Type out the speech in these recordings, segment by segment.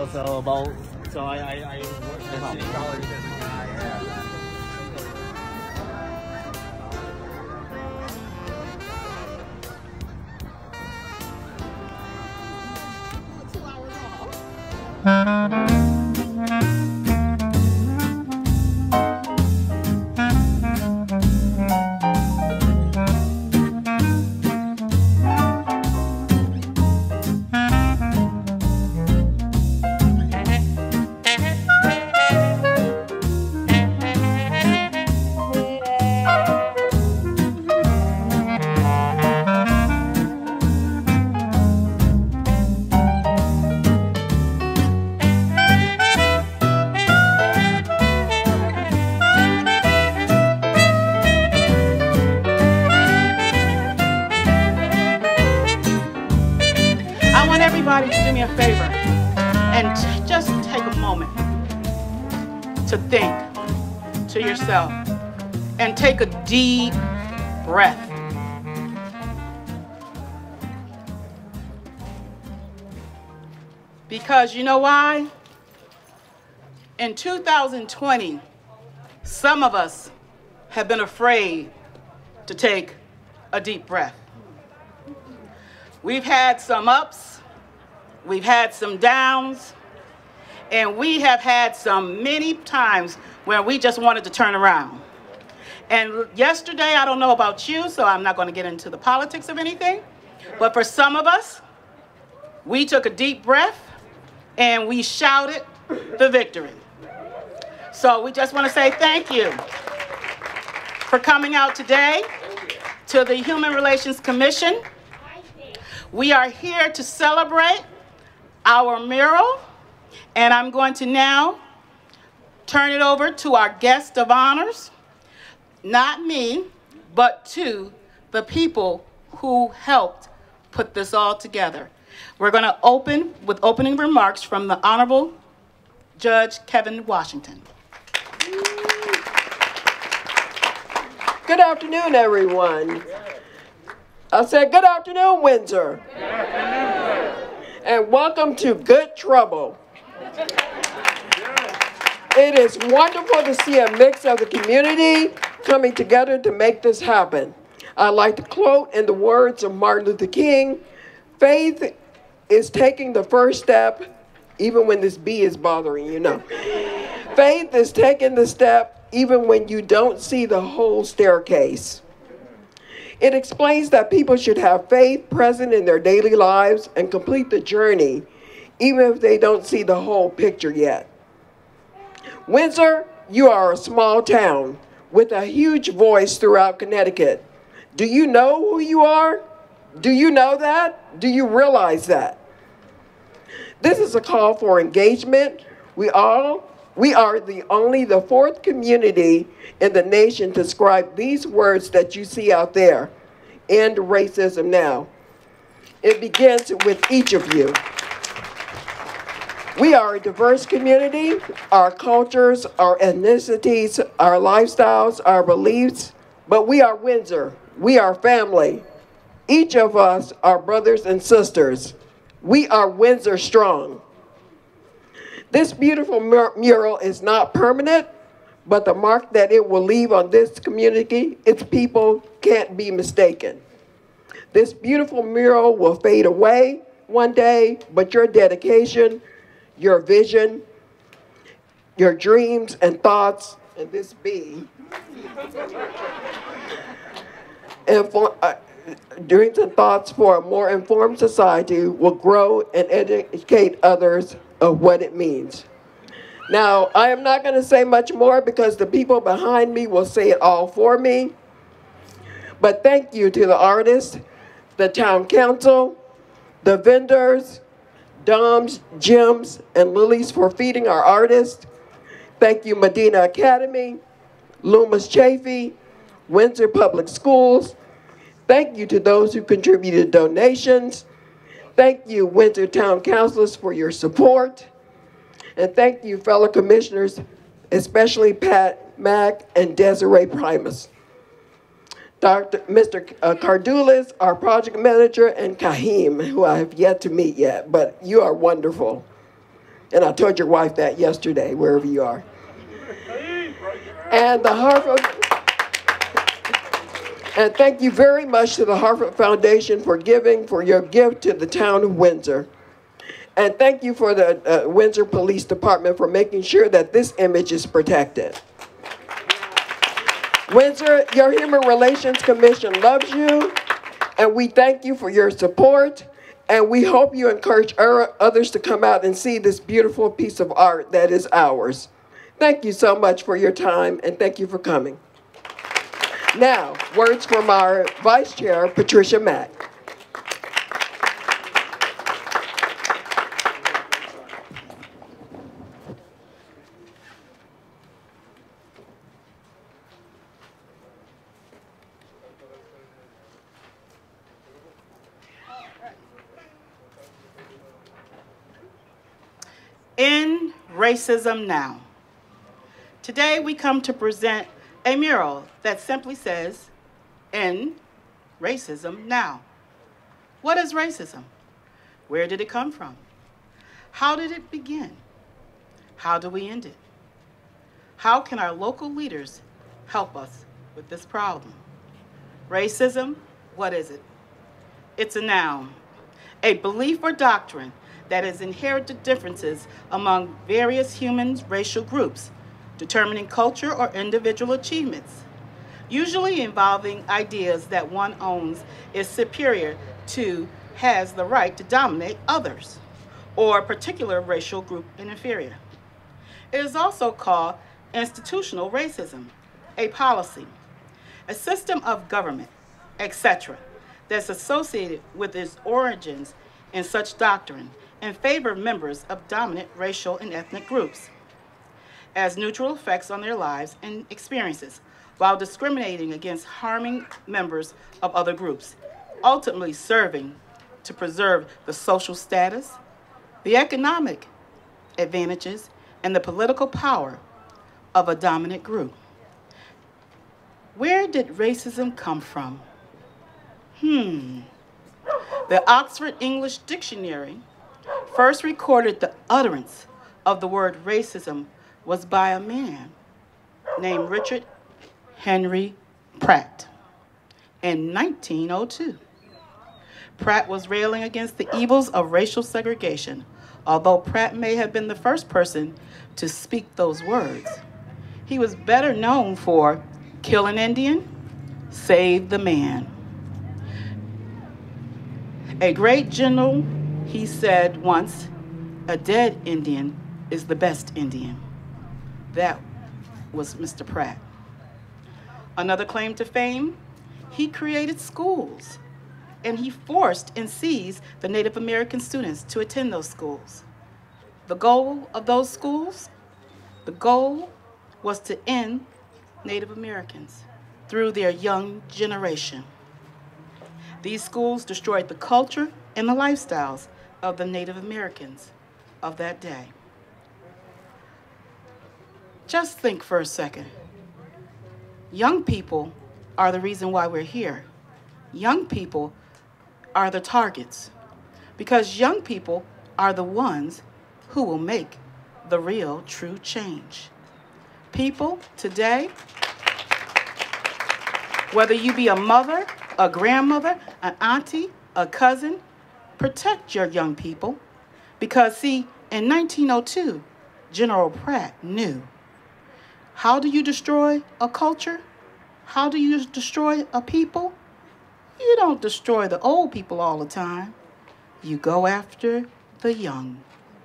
so about, so I worked at City College as a guy. Yeah. Everybody to do me a favor and just take a moment to think to yourself and take a deep breath. Because you know why? In 2020, some of us have been afraid to take a deep breath. We've had some ups, we've had some downs, and we have had some many times where we just wanted to turn around. And yesterday, I don't know about you, so I'm not going to get into the politics of anything, but for some of us, we took a deep breath and we shouted the victory. So we just want to say thank you for coming out today to the Human Relations Commission. We are here to celebrate our mural, and I'm going to now turn it over to our guest of honors, not me, but to the people who helped put this all together. We're going to open with opening remarks from the Honorable Judge Kevin Washington. Good afternoon, everyone. I said good afternoon, Windsor. Good afternoon. And welcome to Good Trouble. It is wonderful to see a mix of the community coming together to make this happen. I like to quote in the words of Martin Luther King, faith is taking the first step even when this bee is bothering you, know. Faith is taking the step even when you don't see the whole staircase. It explains that people should have faith present in their daily lives and complete the journey, even if they don't see the whole picture yet. Windsor, you are a small town with a huge voice throughout Connecticut. Do you know who you are? Do you know that? Do you realize that? This is a call for engagement. We are the fourth community in the nation to scribe these words that you see out there. End racism now. It begins with each of you. We are a diverse community. Our cultures, our ethnicities, our lifestyles, our beliefs, but we are Windsor. We are family. Each of us are brothers and sisters. We are Windsor strong. This beautiful mural is not permanent, but the mark that it will leave on this community, its people, can't be mistaken. This beautiful mural will fade away one day, but your dedication, your vision, your dreams and thoughts, and this bee, dreams and thoughts for a more informed society will grow and educate others of what it means. Now, I am not going to say much more because the people behind me will say it all for me. But thank you to the artists, the town council, the vendors, Dom's, Jim's, and Lily's for feeding our artists. Thank you, Medina Academy, Loomis Chafee, Windsor Public Schools. Thank you to those who contributed donations. Thank you, Windsor Town Councilors, for your support. And thank you, fellow commissioners, especially Pat Mack and Desiree Primus. Mr. Cardulis, our project manager, and Kahim, who I have yet to meet yet, but you are wonderful. And I told your wife that yesterday, wherever you are. And the Hartford, and thank you very much to the Hartford Foundation for giving for your gift to the town of Windsor. And thank you for the Windsor Police Department for making sure that this image is protected. Windsor, your Human Relations Commission loves you, and we thank you for your support, and we hope you encourage others to come out and see this beautiful piece of art that is ours. Thank you so much for your time, and thank you for coming. Now, words from our Vice Chair, Patricia Mack. End racism now. Today we come to present a mural that simply says, end racism now. What is racism? Where did it come from? How did it begin? How do we end it? How can our local leaders help us with this problem? Racism, what is it? It's a noun, a belief or doctrine that has inherited differences among various human racial groups, determining culture or individual achievements, usually involving ideas that one owns is superior to, has the right to dominate others, or a particular racial group inferior. It is also called institutional racism, a policy, a system of government, etc., that's associated with its origins in such doctrine in favor of members of dominant racial and ethnic groups as neutral effects on their lives and experiences, while discriminating against harming members of other groups, ultimately serving to preserve the social status, the economic advantages, and the political power of a dominant group. Where did racism come from? The Oxford English Dictionary first recorded the utterance of the word racism was by a man named Richard Henry Pratt in 1902. Pratt was railing against the evils of racial segregation, although Pratt may have been the first person to speak those words. He was better known for Kill an Indian, Save the Man. A great general, he said once, a dead Indian is the best Indian. That was Mr. Pratt. Another claim to fame, he created schools, and he forced and seized the Native American students to attend those schools. The goal of those schools? The goal was to end Native Americans through their young generation. These schools destroyed the culture and the lifestyles of the Native Americans of that day. Just think for a second. Young people are the reason why we're here. Young people are the targets, because young people are the ones who will make the real, true change. People today, whether you be a mother, a grandmother, an auntie, a cousin, protect your young people, because see, in 1902, General Pratt knew. How do you destroy a culture? How do you destroy a people? You don't destroy the old people all the time. You go after the young.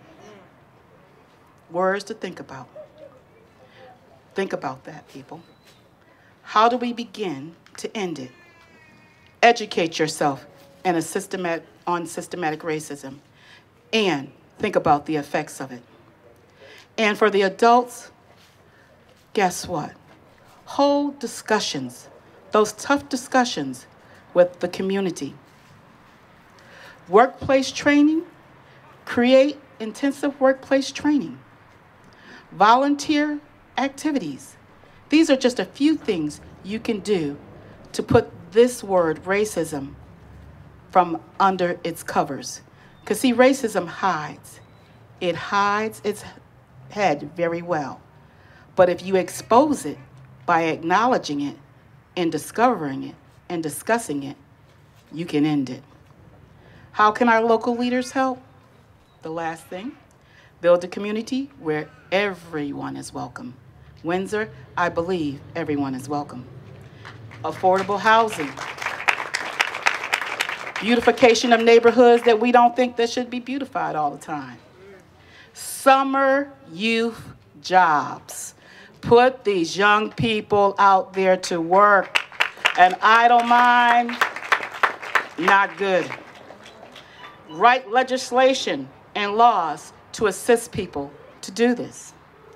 Words to think about. Think about that, people. How do we begin to end it? Educate yourself on systematic racism, and think about the effects of it. And for the adults, guess what? Hold discussions, those tough discussions with the community. Workplace training, create intensive workplace training. Volunteer activities. These are just a few things you can do to put this word, racism, from under its covers. Because see, racism hides. It hides its head very well. But if you expose it by acknowledging it and discovering it and discussing it, you can end it. How can our local leaders help? The last thing, build a community where everyone is welcome. Windsor, I believe everyone is welcome. Affordable housing. Beautification of neighborhoods that we don't think that should be beautified all the time. Summer youth jobs. Put these young people out there to work. An idle mind, not good. Write legislation and laws to assist people to do this.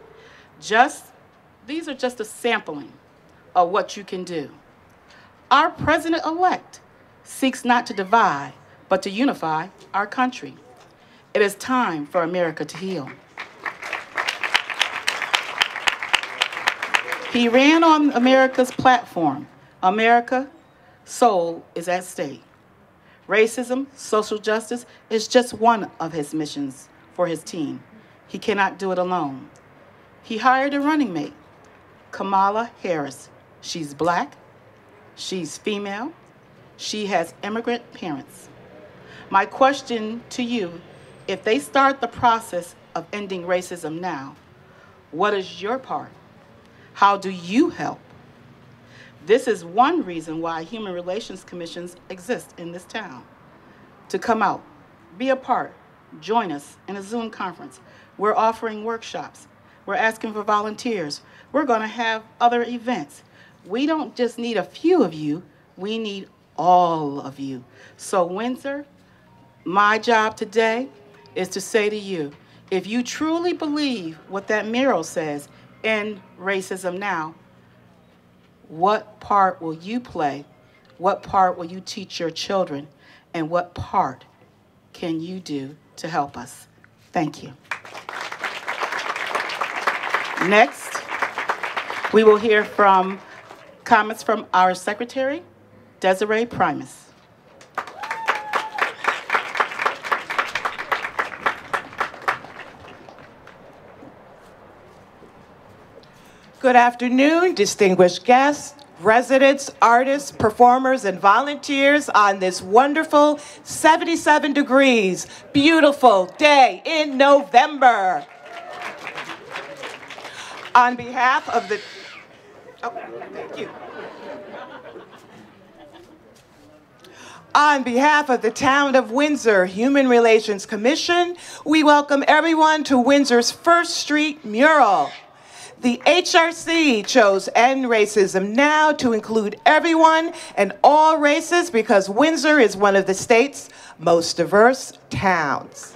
These are just a sampling of what you can do. Our president-elect seeks not to divide, but to unify our country. It is time for America to heal. He ran on America's platform. America, soul is at stake. Racism, social justice is just one of his missions for his team. He cannot do it alone. He hired a running mate, Kamala Harris. She's black, she's female, she has immigrant parents. My question to you, if they start the process of ending racism now, what is your part? How do you help? This is one reason why Human Relations Commissions exist in this town. To come out, be a part, join us in a Zoom conference. We're offering workshops. We're asking for volunteers. We're going to have other events. We don't just need a few of you, we need all of you. So Windsor, my job today is to say to you, if you truly believe what that mural says, end racism now, what part will you play? What part will you teach your children? And what part can you do to help us? Thank you. Next, we will hear from comments from our secretary, Desiree Primus. Good afternoon, distinguished guests, residents, artists, performers, and volunteers on this wonderful 77 degrees, beautiful day in November. On behalf of the, thank you. On behalf of the Town of Windsor Human Relations Commission, we welcome everyone to Windsor's First Street mural. The HRC chose End Racism Now to include everyone and all races because Windsor is one of the state's most diverse towns.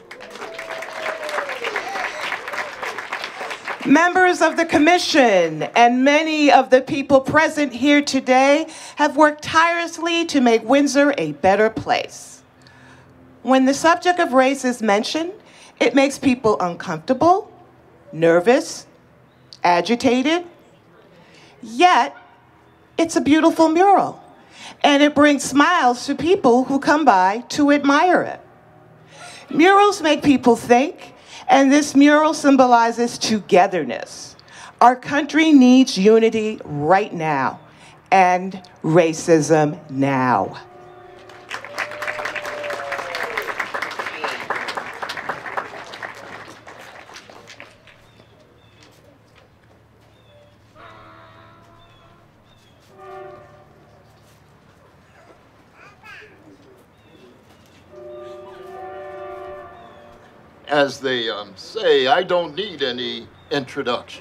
Members of the commission and many of the people present here today have worked tirelessly to make Windsor a better place. When the subject of race is mentioned, it makes people uncomfortable, nervous, agitated, yet it's a beautiful mural, and it brings smiles to people who come by to admire it. Murals make people think, and this mural symbolizes togetherness. Our country needs unity right now, and racism now. As they say, I don't need any introduction.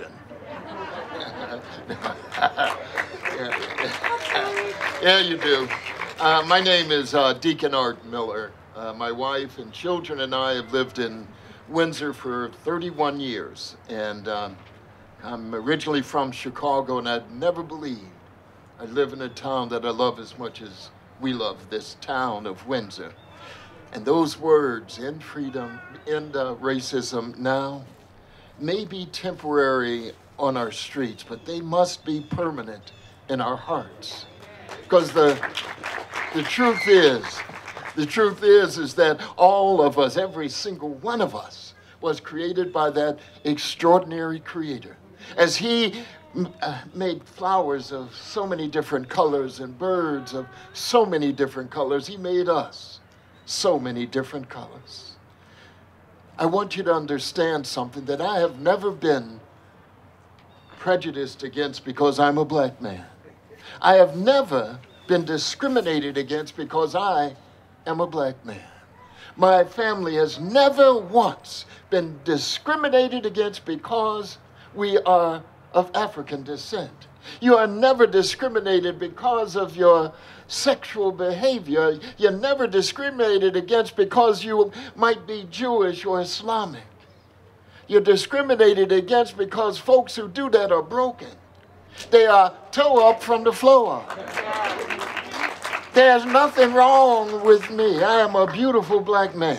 Yeah, you do. My name is Deacon Art Miller. My wife and children and I have lived in Windsor for 31 years. And I'm originally from Chicago, and I'd never believed I'd live in a town that I love as much as we love this town of Windsor. And those words, end freedom, end racism now, may be temporary on our streets, but they must be permanent in our hearts. Because the truth is that all of us, every single one of us, was created by that extraordinary creator. As he made flowers of so many different colors and birds of so many different colors, he made us so many different colors. I want you to understand something, that I have never been prejudiced against because I'm a black man. I have never been discriminated against because I am a black man. My family has never once been discriminated against because we are of African descent. You are never discriminated because of your sexual behavior. You're never discriminated against because you might be Jewish or Islamic. You're discriminated against because folks who do that are broken. They are toe up from the floor up. There's nothing wrong with me. I am a beautiful black man.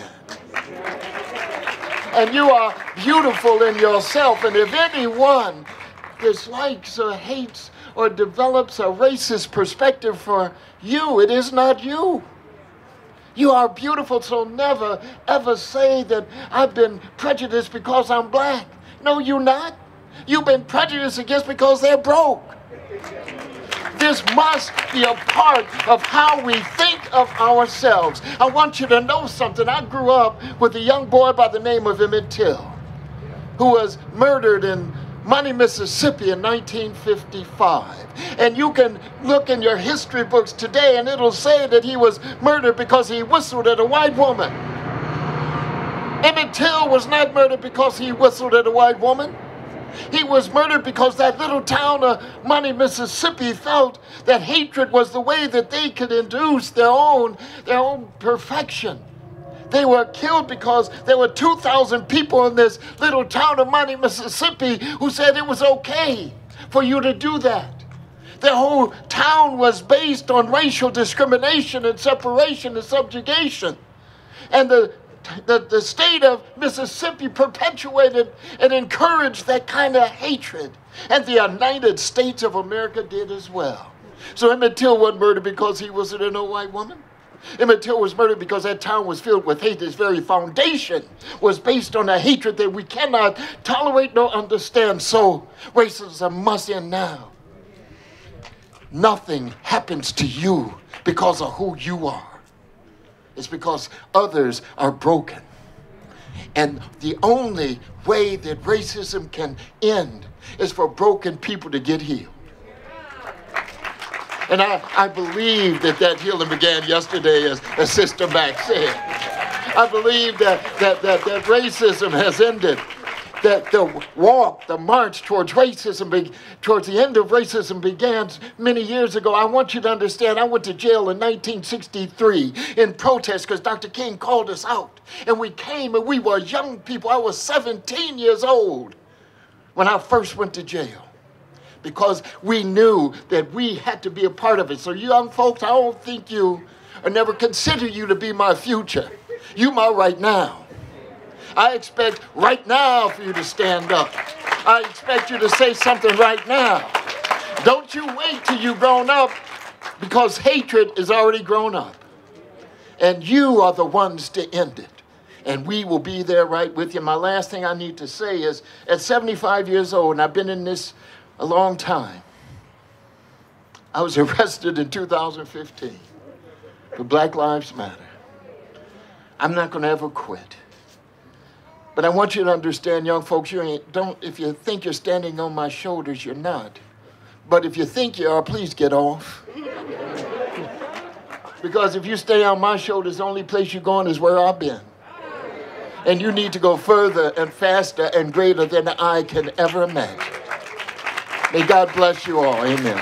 And you are beautiful in yourself. And if anyone dislikes or hates or develops a racist perspective for you, it is not you. You are beautiful, so never, ever say that I've been prejudiced because I'm black. No, you're not. You've been prejudiced against because they're broke. This must be a part of how we think of ourselves. I want you to know something. I grew up with a young boy by the name of Emmett Till, who was murdered in Money, Mississippi in 1955. And you can look in your history books today and it'll say that he was murdered because he whistled at a white woman. Emmett Till was not murdered because he whistled at a white woman. He was murdered because that little town of Money, Mississippi felt that hatred was the way that they could induce their own perfection. They were killed because there were 2,000 people in this little town of Money, Mississippi who said it was okay for you to do that. The whole town was based on racial discrimination and separation and subjugation. And the state of Mississippi perpetuated and encouraged that kind of hatred. And the United States of America did as well. So Emmett Till wasn't murdered because he was in a white woman. Emmett Till was murdered because that town was filled with hate. Its very foundation was based on a hatred that we cannot tolerate nor understand. So racism must end now. Nothing happens to you because of who you are. It's because others are broken. And the only way that racism can end is for broken people to get healed. And I believe that healing began yesterday, as Sister Mac said. I believe that racism has ended. That the march towards racism, towards the end of racism began many years ago. I want you to understand, I went to jail in 1963 in protest because Dr. King called us out. And we came and we were young people. I was 17 years old when I first went to jail, because we knew that we had to be a part of it. So young folks, I don't think you, or never consider you to be my future. You my right now. I expect right now for you to stand up. I expect you to say something right now. Don't you wait till you've grown up, because hatred is already grown up. And you are the ones to end it. And we will be there right with you. My last thing I need to say is, at 75 years old, and I've been in this a long time, I was arrested in 2015 for Black Lives Matter. I'm not going to ever quit. But I want you to understand, young folks, if you think you're standing on my shoulders, you're not. But if you think you are, please get off. Because if you stay on my shoulders, the only place you're going is where I've been. And you need to go further and faster and greater than I can ever imagine. May God bless you all. Amen.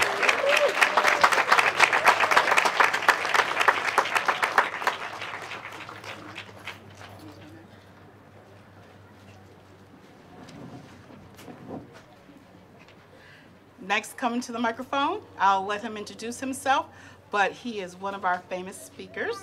Next, coming to the microphone, I'll let him introduce himself, but he is one of our famous speakers.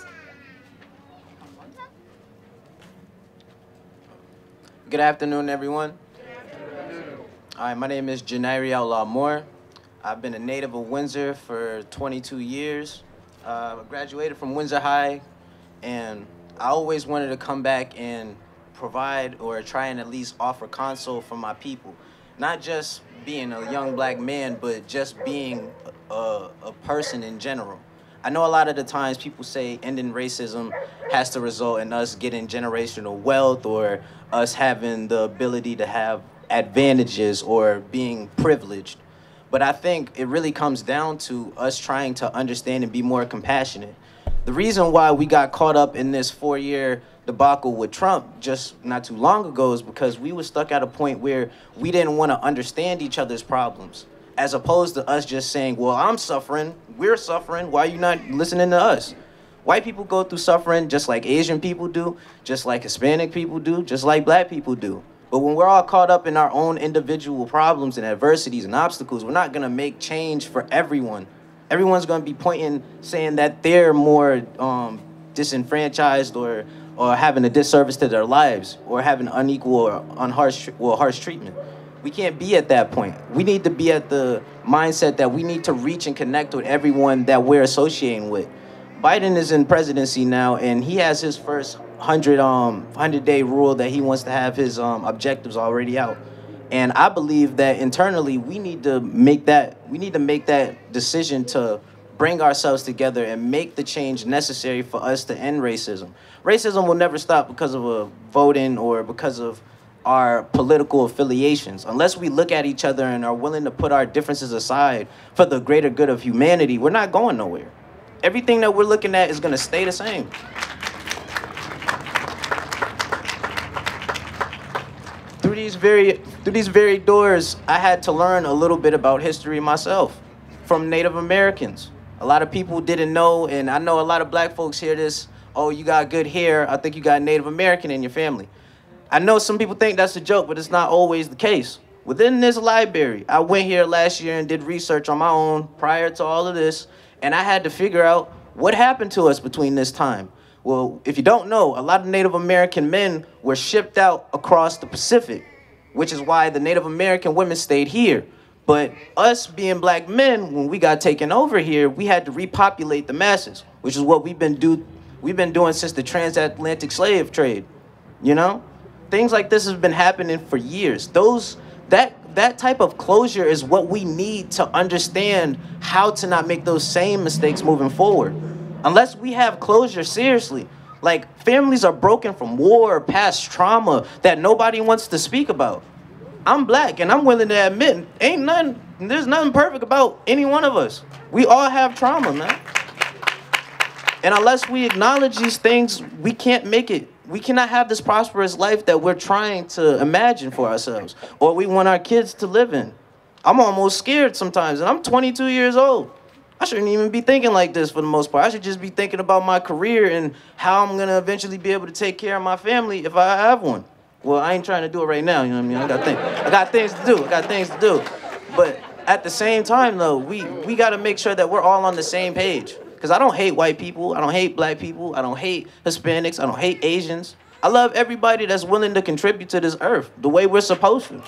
Good afternoon, everyone. Hi, my name is Janairi Outlaw Moore. I've been a native of Windsor for 22 years. I graduated from Windsor High, and I always wanted to come back and provide or try and at least offer counsel for my people. Not just being a young black man, but just being a person in general. I know a lot of the times people say ending racism has to result in us getting generational wealth or us having the ability to have advantages or being privileged. But I think it really comes down to us trying to understand and be more compassionate. The reason why we got caught up in this 4-year debacle with Trump just not too long ago is because we were stuck at a point where we didn't want to understand each other's problems, as opposed to us just saying, well, I'm suffering, we're suffering, why are you not listening to us? White people go through suffering just like Asian people do, just like Hispanic people do, just like black people do. But when we're all caught up in our own individual problems and adversities and obstacles, we're not gonna make change for everyone. Everyone's gonna be pointing, saying that they're more disenfranchised or having a disservice to their lives or having unequal or harsh treatment. We can't be at that point. We need to be at the mindset that we need to reach and connect with everyone that we're associating with. Biden is in presidency now, and he has his first 100-day rule that he wants to have his objectives already out. And I believe that internally we need to make that decision to bring ourselves together and make the change necessary for us to end racism. Racism will never stop because of a voting or because of our political affiliations. Unless we look at each other and are willing to put our differences aside for the greater good of humanity, we're not going nowhere. Everything that we're looking at is going to stay the same. Through these very doors, I had to learn a little bit about history myself from Native Americans. A lot of people didn't know, and I know a lot of black folks hear this, oh, you got good hair, I think you got Native American in your family. I know some people think that's a joke, but it's not always the case. Within this library, I went here last year and did research on my own prior to all of this, and I had to figure out what happened to us between this time. Well, if you don't know, a lot of Native American men were shipped out across the Pacific, which is why the Native American women stayed here. But us being black men, when we got taken over here, we had to repopulate the masses, which is what we've been doing since the transatlantic slave trade, you know? Things like this have been happening for years. That type of closure is what we need to understand how to not make those same mistakes moving forward. Unless we have closure, seriously, like families are broken from war, past trauma that nobody wants to speak about. I'm black and I'm willing to admit, there's nothing perfect about any one of us. We all have trauma, man. And unless we acknowledge these things, we can't make it. We cannot have this prosperous life that we're trying to imagine for ourselves or we want our kids to live in. I'm almost scared sometimes, and I'm 22 years old. I shouldn't even be thinking like this for the most part. I should just be thinking about my career and how I'm gonna eventually be able to take care of my family if I have one. Well, I ain't trying to do it right now, you know what I mean? I got things to do. But at the same time though, we gotta make sure that we're all on the same page. Because I don't hate white people, I don't hate black people, I don't hate Hispanics, I don't hate Asians. I love everybody that's willing to contribute to this earth the way we're supposed to.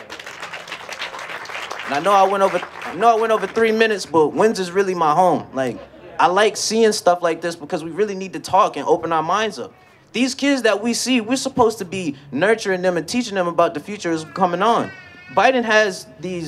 And I know I went over 3 minutes, but Windsor's really my home. Like, I like seeing stuff like this because we really need to talk and open our minds up. These kids that we see, we're supposed to be nurturing them and teaching them about the future is coming on. Biden has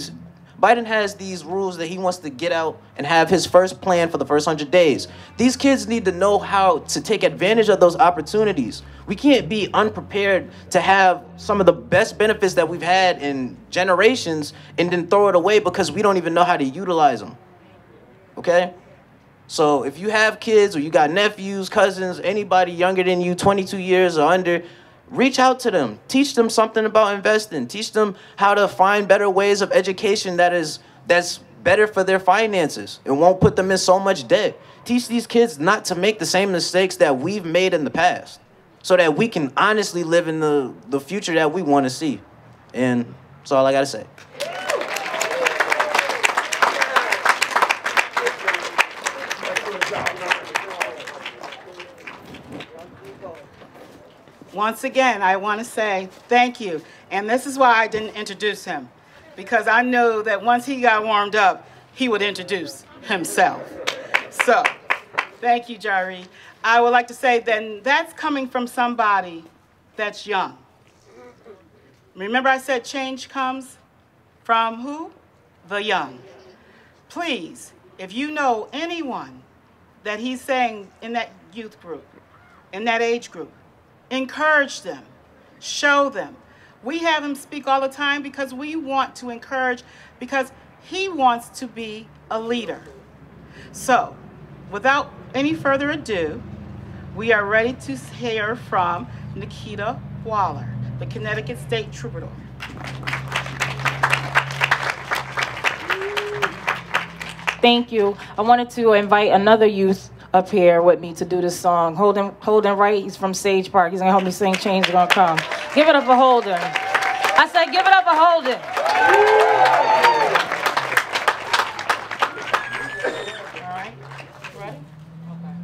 these rules that he wants to get out and have his first plan for the first 100 days. These kids need to know how to take advantage of those opportunities. We can't be unprepared to have some of the best benefits that we've had in generations and then throw it away because we don't even know how to utilize them. Okay? So if you have kids or you got nephews, cousins, anybody younger than you, 22 years or under, reach out to them. Teach them something about investing. Teach them how to find better ways of education that's better for their finances. It won't put them in so much debt. Teach these kids not to make the same mistakes that we've made in the past so that we can honestly live in the future that we want to see. And that's all I got to say. Once again, I want to say thank you. And this is why I didn't introduce him, because I know that once he got warmed up, he would introduce himself. So, thank you, Jari. I would like to say then that's coming from somebody that's young. Remember I said change comes from who? The young. Please, if you know anyone that he's saying in that youth group, in that age group, encourage them, show them. We have him speak all the time because we want to encourage, because he wants to be a leader. So, without any further ado, we are ready to hear from Nikita Waller, the Connecticut State Troubadour. Thank you. I wanted to invite another youth up here with me to do this song. Holden Wright, he's from Sage Park. He's gonna help me sing Change Is Gonna Come. Give it up for Holden. I said give it up for Holden. All right, ready? Okay.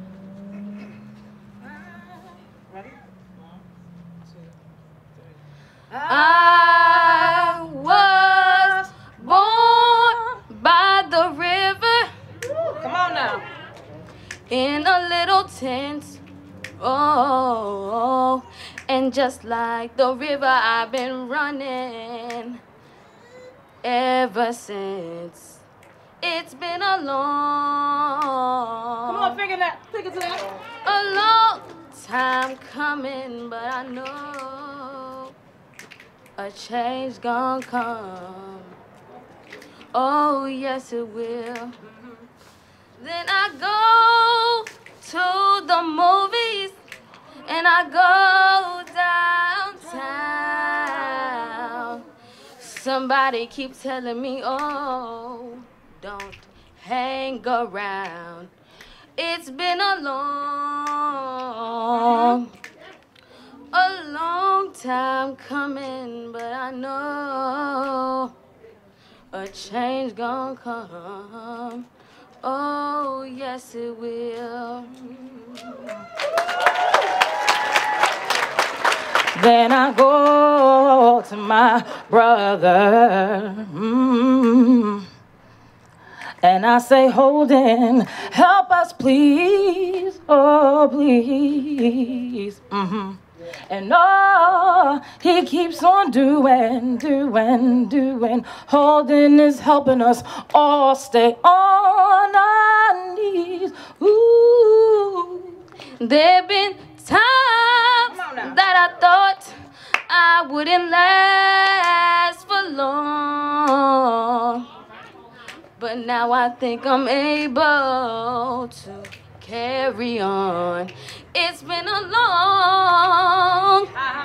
Ready? 1, 2, 3. I was born by the river. Come on now. In a little tent, oh, and just like the river, I've been running ever since. It's been a long, Come on, figure that. Figure to that. a long time coming, but I know a change gonna come. Oh, yes, it will. Then I go to the movies and I go downtown. Somebody keeps telling me, oh, don't hang around. It's been a long time coming, but I know a change gonna come. Oh, yes, it will. Then I go to my brother, and I say, Holden, help us, please, oh, please. And oh, he keeps on doing. Holden is helping us all stay on our knees. Ooh. There've been times that I thought I wouldn't last for long, but now I think I'm able to carry on. It's been a long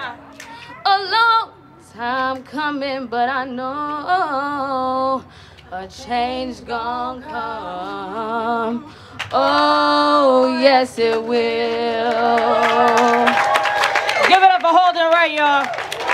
time coming, but I know a change gonna come. Oh, yes, it will. Give it up for Holden Wright, y'all.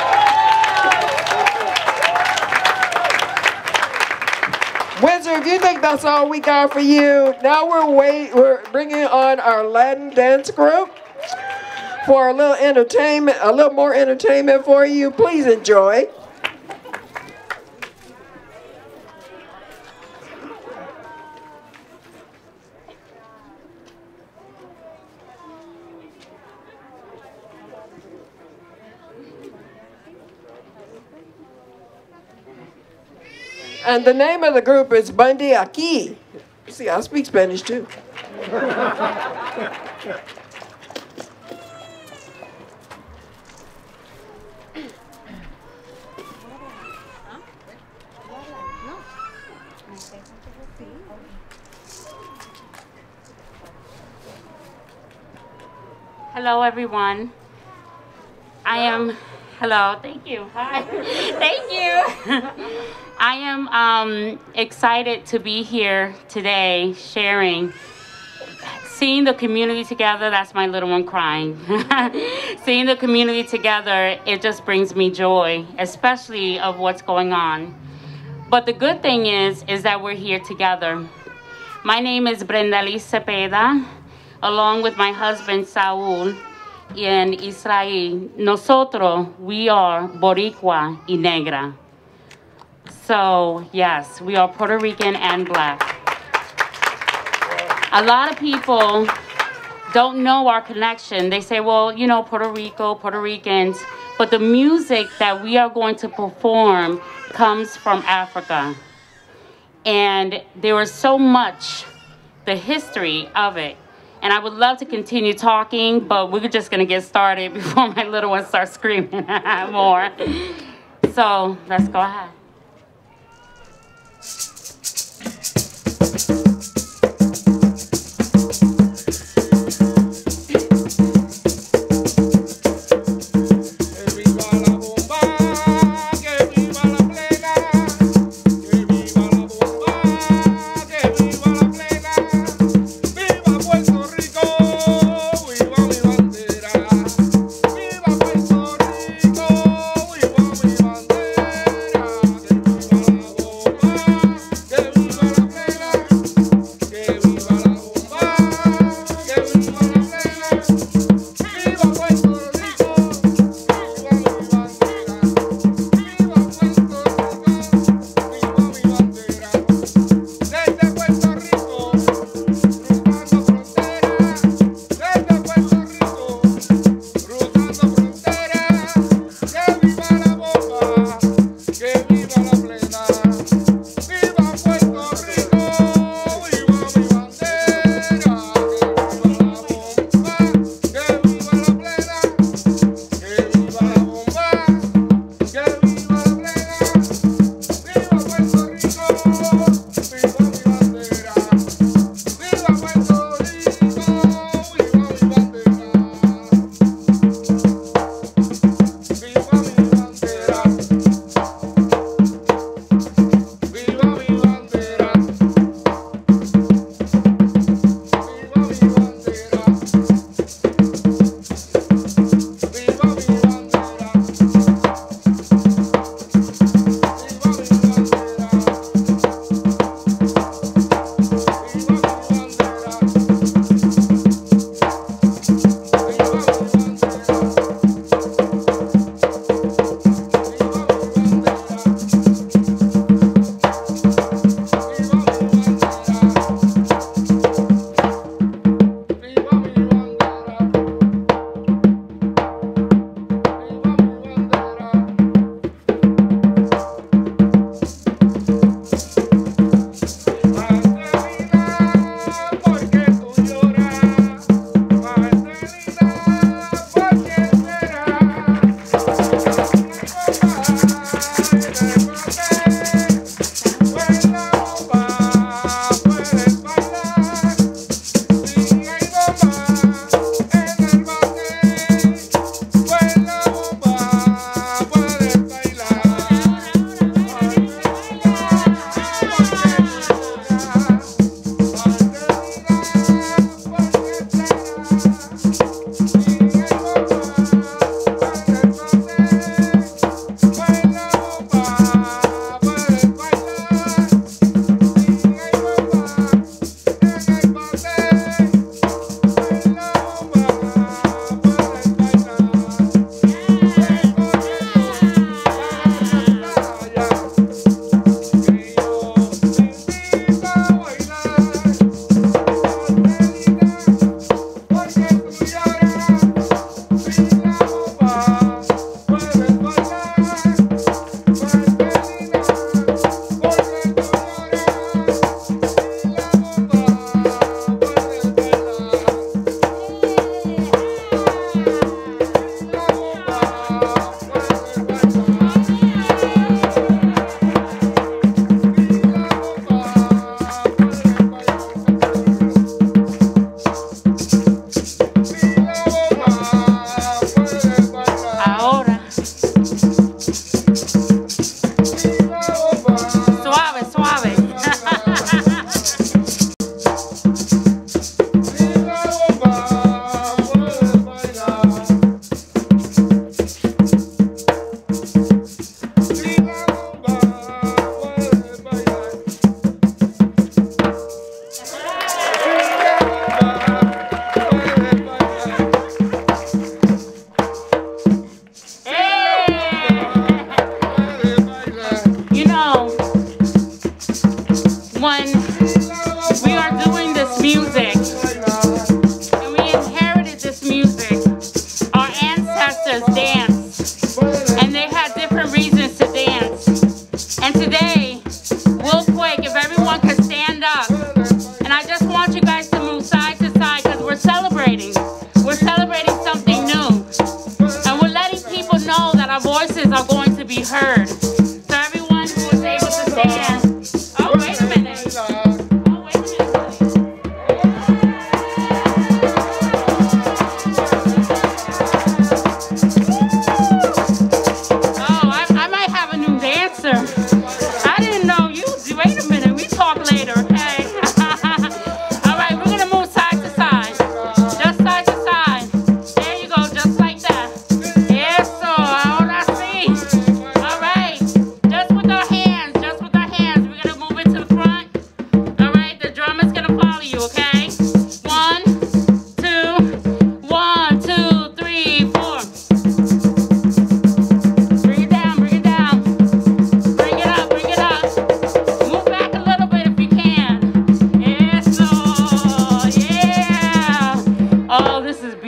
Windsor, if you think that's all we got for you, now we're bringing on our Latin dance group for a little entertainment, a little more entertainment for you. Please enjoy. And the name of the group is Bundy Aquí. See, I speak Spanish too. Hello, everyone. Hello, thank you. Hi, thank you. I am excited to be here today sharing, seeing the community together. That's my little one crying. Seeing the community together, it just brings me joy, especially of what's going on. But the good thing is that we're here together. My name is Brenda Liz Cepeda, along with my husband, Saul, in Israel. Nosotros, we are Boricua y Negra. So, yes, we are Puerto Rican and Black. A lot of people don't know our connection. They say, well, you know, Puerto Rico, Puerto Ricans, but the music that we are going to perform comes from Africa. And there was so much, the history of it. And I would love to continue talking, but we're just gonna get started before my little one starts screaming more. So let's go ahead.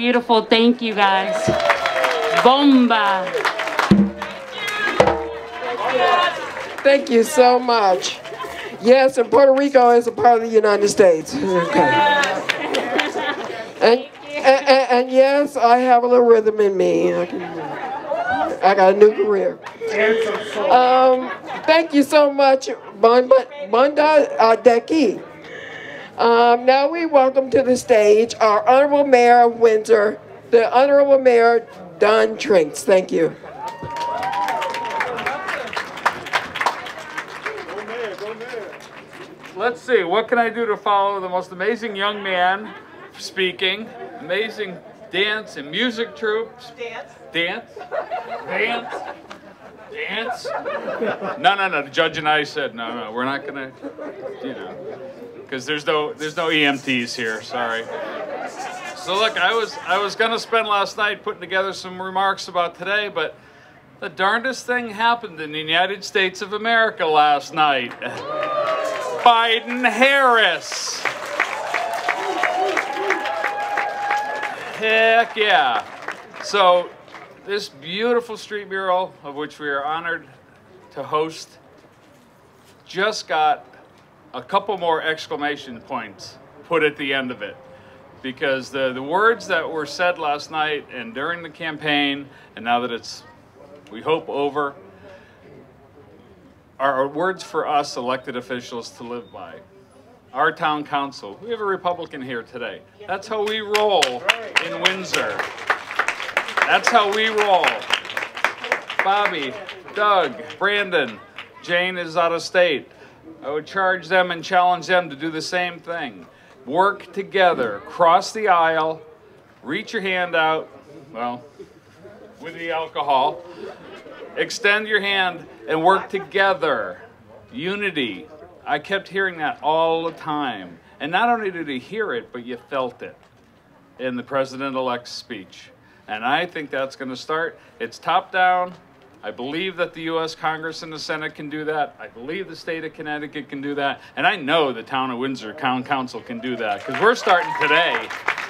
beautiful. Thank you, guys. Bomba. Thank you so much. Yes, and Puerto Rico is a part of the United States. Okay. And yes, I have a little rhythm in me. I got a new career. Thank you so much, Banda Deki. Now we welcome to the stage our Honorable Mayor of Windsor, the Honorable Mayor Don Trinks. Thank you. Let's see, what can I do to follow the most amazing young man speaking, amazing dance and music troops. Dance? No, the judge and I said, no, we're not gonna, because there's no EMTs here, sorry. So look, I was gonna spend last night putting together some remarks about today, but the darndest thing happened in the United States of America last night. Biden-Harris. Heck yeah. So this beautiful street mural, of which we are honored to host, just got a couple more exclamation points put at the end of it. Because the words that were said last night and during the campaign, and now that it's, we hope, over, are words for us elected officials to live by. Our town council, we have a Republican here today. That's how we roll in Windsor. That's how we roll. Bobby, Doug, Brandon, Jane is out of state. I would charge them and challenge them to do the same thing. Work together, cross the aisle, reach your hand out, well, with the alcohol, extend your hand and work together. Unity. I kept hearing that all the time. And not only did you hear it, but you felt it in the president-elect's speech. And I think that's going to start. It's top down. I believe that the U.S. Congress and the Senate can do that. I believe the state of Connecticut can do that. And I know the town of Windsor Town Council can do that, because we're starting today.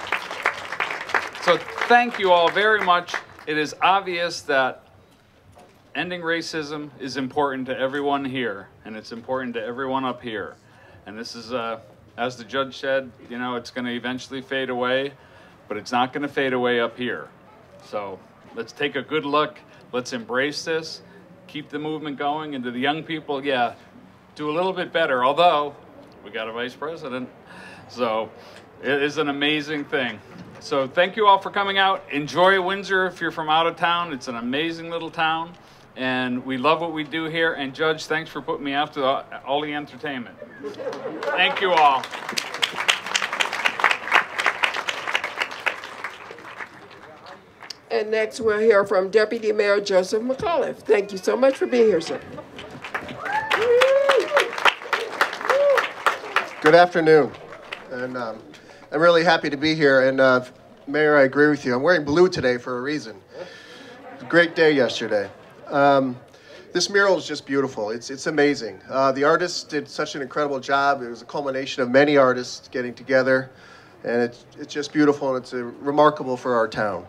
So thank you all very much. It is obvious that ending racism is important to everyone here, and it's important to everyone up here. And this is, as the judge said, you know, it's going to eventually fade away, but it's not going to fade away up here. So let's take a good look. Let's embrace this. Keep the movement going. And to the young people, yeah, do a little bit better. Although we got a vice president, so it is an amazing thing. So thank you all for coming out. Enjoy Windsor if you're from out of town. It's an amazing little town. And we love what we do here. And Judge, thanks for putting me after all the entertainment. Thank you all. And next we'll hear from Deputy Mayor Joseph McAuliffe. Thank you so much for being here, sir. Good afternoon. And I'm really happy to be here. And Mayor, I agree with you. I'm wearing blue today for a reason. It was a great day yesterday. This mural is just beautiful. It's amazing. The artists did such an incredible job. It was a culmination of many artists getting together, and it's just beautiful, and it's remarkable for our town.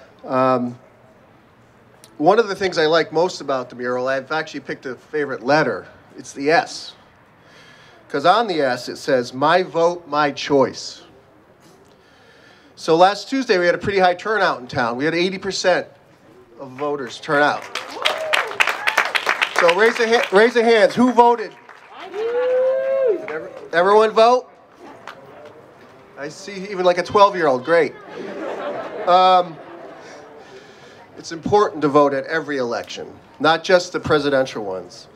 One of the things I like most about the mural, I've actually picked a favorite letter. It's the S. Because on the S it says, "My vote, my choice." So last Tuesday we had a pretty high turnout in town. We had 80% of voters turn out. So raise the hands. Who voted? Did everyone vote? I see even like a 12-year-old. Great. It's important to vote at every election, not just the presidential ones.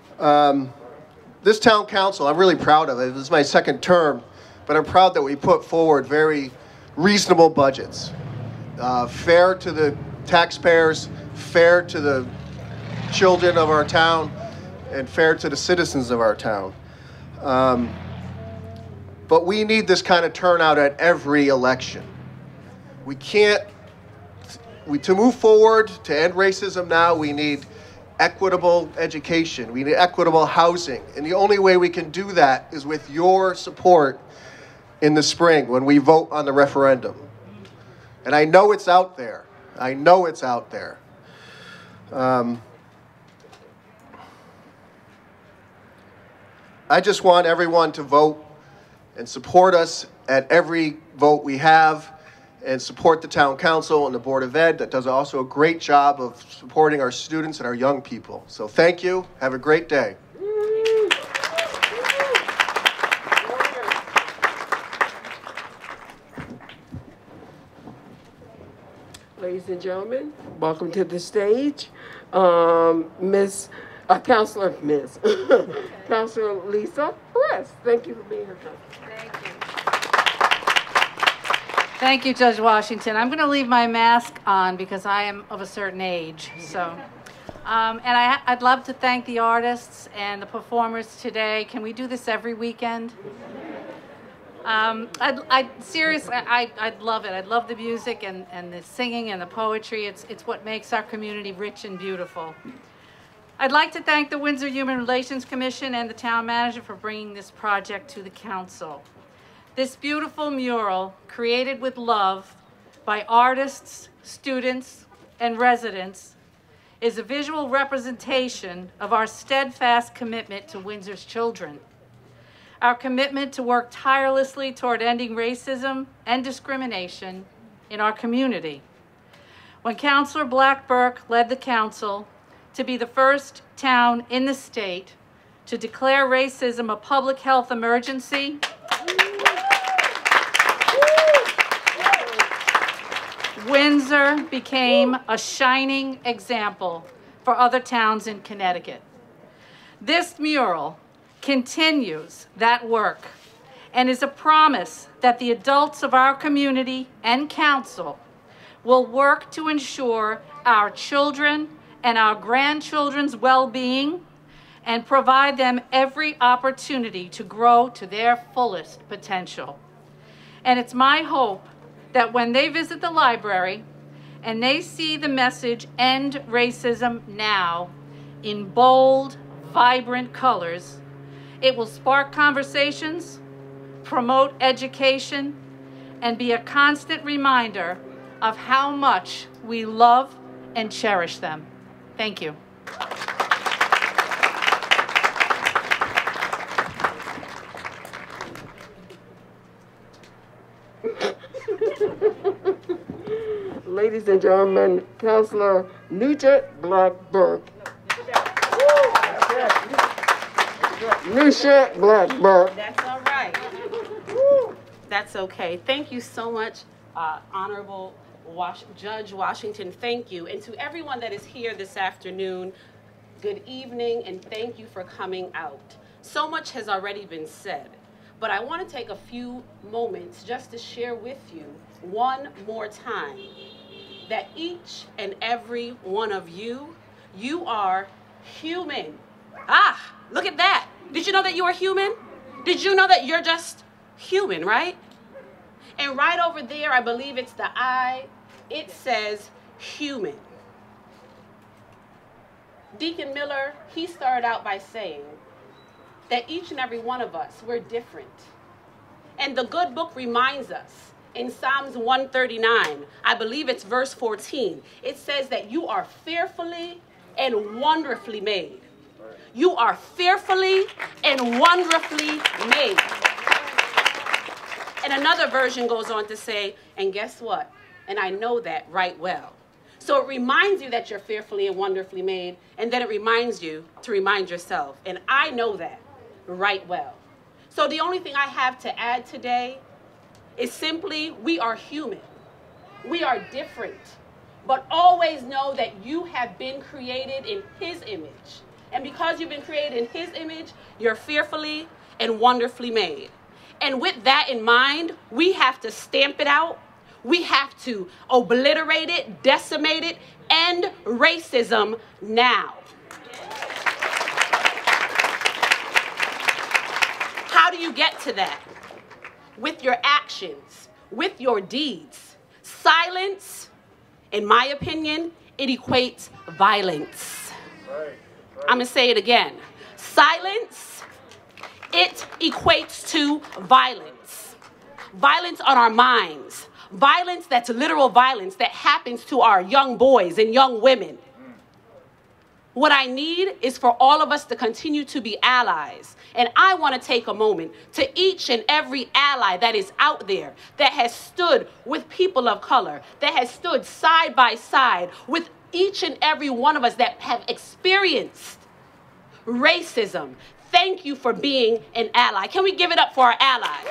This town council, I'm really proud of it. This is my second term, but I'm proud that we put forward very reasonable budgets. Fair to the taxpayers, fair to the children of our town, and fair to the citizens of our town. But we need this kind of turnout at every election. We can't, to move forward, to end racism now, we need equitable education, we need equitable housing, and the only way we can do that is with your support in the spring when we vote on the referendum. And I know it's out there. I know it's out there. I just want everyone to vote and support us at every vote we have, and support the Town Council and the Board of Ed that does also a great job of supporting our students and our young people. So thank you. Have a great day. Ladies and gentlemen, welcome to the stage. Councilor Lisa Perez. Thank you for being here. Thank you. Thank you, Judge Washington. I'm going to leave my mask on because I am of a certain age. So, and I'd love to thank the artists and the performers today. Can we do this every weekend? Seriously, I'd love it. I'd love the music and the singing and the poetry. It's what makes our community rich and beautiful. I'd like to thank the Windsor Human Relations Commission and the town manager for bringing this project to the council. This beautiful mural, created with love by artists, students, and residents, is a visual representation of our steadfast commitment to Windsor's children. Our commitment to work tirelessly toward ending racism and discrimination in our community. When Councilor Black-Burke led the council to be the first town in the state to declare racism a public health emergency, Windsor became a shining example for other towns in Connecticut. This mural continues that work and is a promise that the adults of our community and council will work to ensure our children and our grandchildren's well-being and provide them every opportunity to grow to their fullest potential. And it's my hope that when they visit the library and they see the message "End Racism Now" in bold, vibrant colors, it will spark conversations, promote education, and be a constant reminder of how much we love and cherish them. Thank you. Ladies and gentlemen, Councilor Nugent Black-Burke. Nugent Black-Burke. That's all right. That's okay. Thank you so much, Honorable Judge Washington. Thank you. And to everyone that is here this afternoon, good evening, and thank you for coming out. So much has already been said, but I want to take a few moments just to share with you one more time that each and every one of you, you are human. Ah, look at that. Did you know that you are human? Did you know that you're just human, right? And right over there, I believe it's the I, it says human. Deacon Miller, he started out by saying that each and every one of us, we're different. And the good book reminds us in Psalms 139, I believe it's verse 14, it says that you are fearfully and wonderfully made. You are fearfully and wonderfully made. And another version goes on to say, and guess what? And I know that right well. So it reminds you that you're fearfully and wonderfully made, and then it reminds you to remind yourself. And I know that right well. So the only thing I have to add today is simply, we are human. We are different. But always know that you have been created in His image. And because you've been created in His image, you're fearfully and wonderfully made. And with that in mind, we have to stamp it out. We have to obliterate it, decimate it, end racism now. How do you get to that? With your actions, with your deeds. Silence, in my opinion, it equates violence. I'm going to say it again. Silence, it equates to violence. Violence on our minds, Violence that's literal violence that happens to our young boys and young women. What I need is for all of us to continue to be allies. And I want to take a moment to each and every ally that is out there that has stood with people of color, that has stood side by side with each and every one of us that have experienced racism. Thank you for being an ally. Can we give it up for our allies?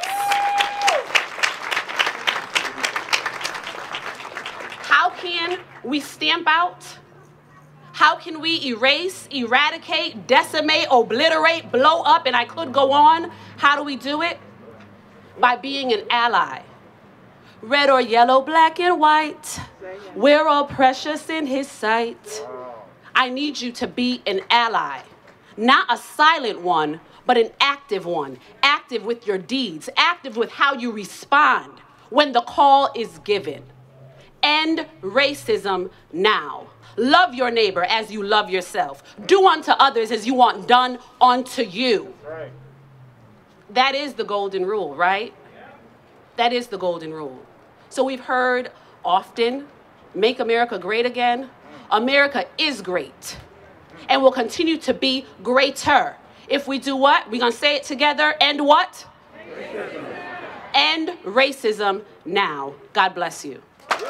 How can we stamp out? How can we erase, eradicate, decimate, obliterate, blow up, and I could go on? How do we do it? By being an ally. Red or yellow, black and white, we're all precious in his sight. I need you to be an ally. Not a silent one, but an active one. Active with your deeds, active with how you respond when the call is given. End racism now. Love your neighbor as you love yourself. Do unto others as you want done unto you. Right. That is the golden rule, right? That is the golden rule. So we've heard often, make America great again. America is great and will continue to be greater. If we do what? We're going to say it together. End what? Racism. End racism now. God bless you.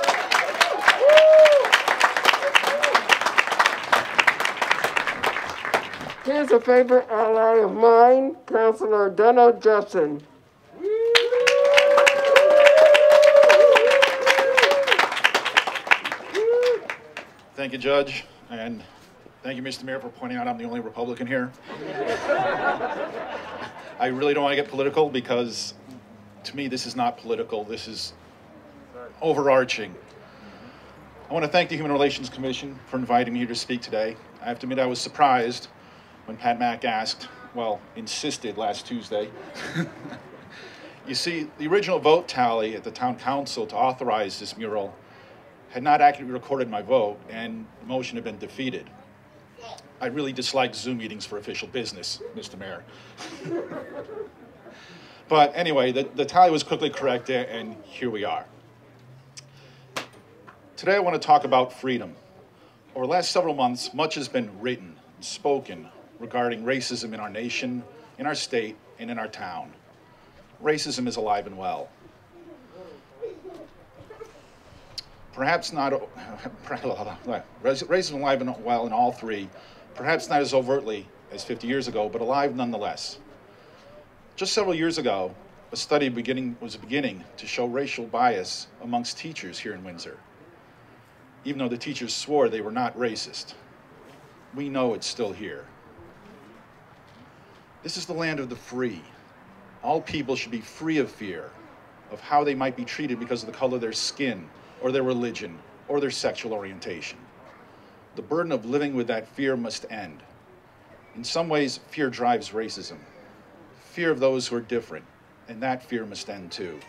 Here's a favorite ally of mine, Councilor Donald Judson. Thank you, Judge, and thank you, Mr. Mayor, for pointing out I'm the only Republican here. I really don't want to get political because, to me, this is not political. This is overarching. I want to thank the Human Relations Commission for inviting me here to speak today. I have to admit I was surprised when Pat Mack asked, well, insisted last Tuesday. You see, the original vote tally at the Town Council to authorize this mural had not accurately recorded my vote, and the motion had been defeated. I really dislike Zoom meetings for official business, Mr. Mayor. But anyway, the tally was quickly corrected, and here we are. Today I want to talk about freedom. Over the last several months, much has been written and spoken regarding racism in our nation, in our state, and in our town. Racism is alive and well. Perhaps not, racism alive and well in all three, perhaps not as overtly as 50 years ago, but alive nonetheless. Just several years ago, a study was beginning to show racial bias amongst teachers here in Windsor, even though the teachers swore they were not racist. We know it's still here. This is the land of the free. All people should be free of fear of how they might be treated because of the color of their skin, or their religion, or their sexual orientation. The burden of living with that fear must end. In some ways, fear drives racism. Fear of those who are different, and that fear must end too.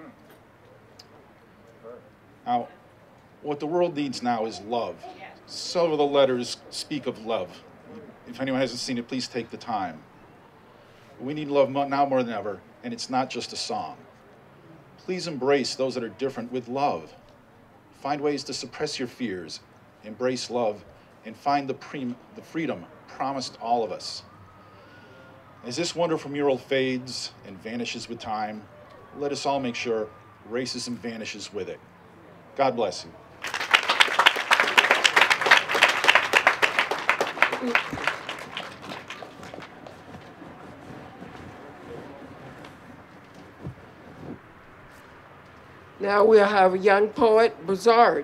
Now, what the world needs now is love. Some of the letters speak of love. If anyone hasn't seen it, please take the time. We need love now more than ever, and it's not just a song. Please embrace those that are different with love. Find ways to suppress your fears, embrace love, and find the freedom promised all of us. As this wonderful mural fades and vanishes with time, let us all make sure racism vanishes with it. God bless you. Now we'll have a young poet, Broussard.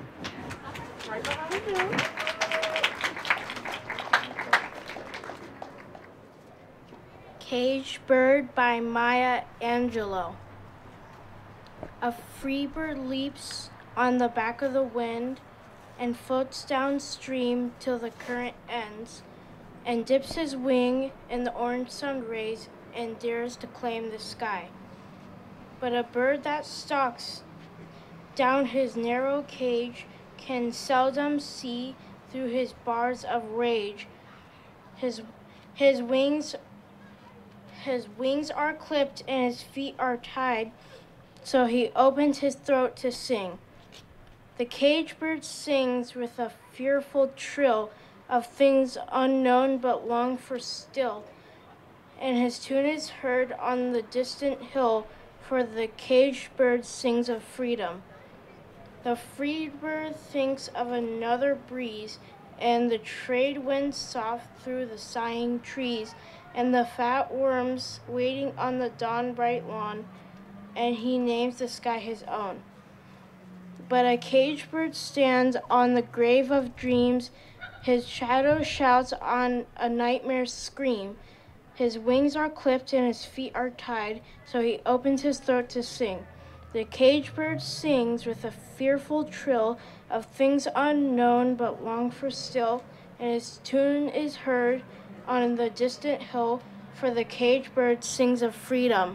Caged Bird by Maya Angelou. A free bird leaps on the back of the wind and floats downstream till the current ends, and dips his wing in the orange sun rays and dares to claim the sky. But a bird that stalks down his narrow cage can seldom see through his bars of rage. His wings are clipped and his feet are tied so he opens his throat to sing. The caged bird sings with a fearful trill of things unknown but longed for still, and his tune is heard on the distant hill, for the caged bird sings of freedom. The freed bird thinks of another breeze, and the trade winds soft through the sighing trees, and the fat worms waiting on the dawn-bright lawn, and he names the sky his own. But a caged bird stands on the grave of dreams, his shadow shouts on a nightmare's scream. His wings are clipped and his feet are tied, so he opens his throat to sing. The caged bird sings with a fearful trill of things unknown but longed for still, and his tune is heard on the distant hill, for the caged bird sings of freedom.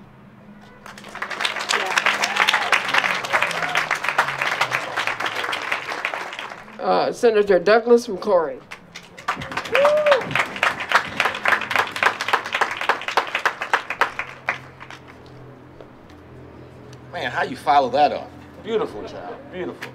Senator Douglas McCrory. Man, how you follow that up? Beautiful, child, beautiful.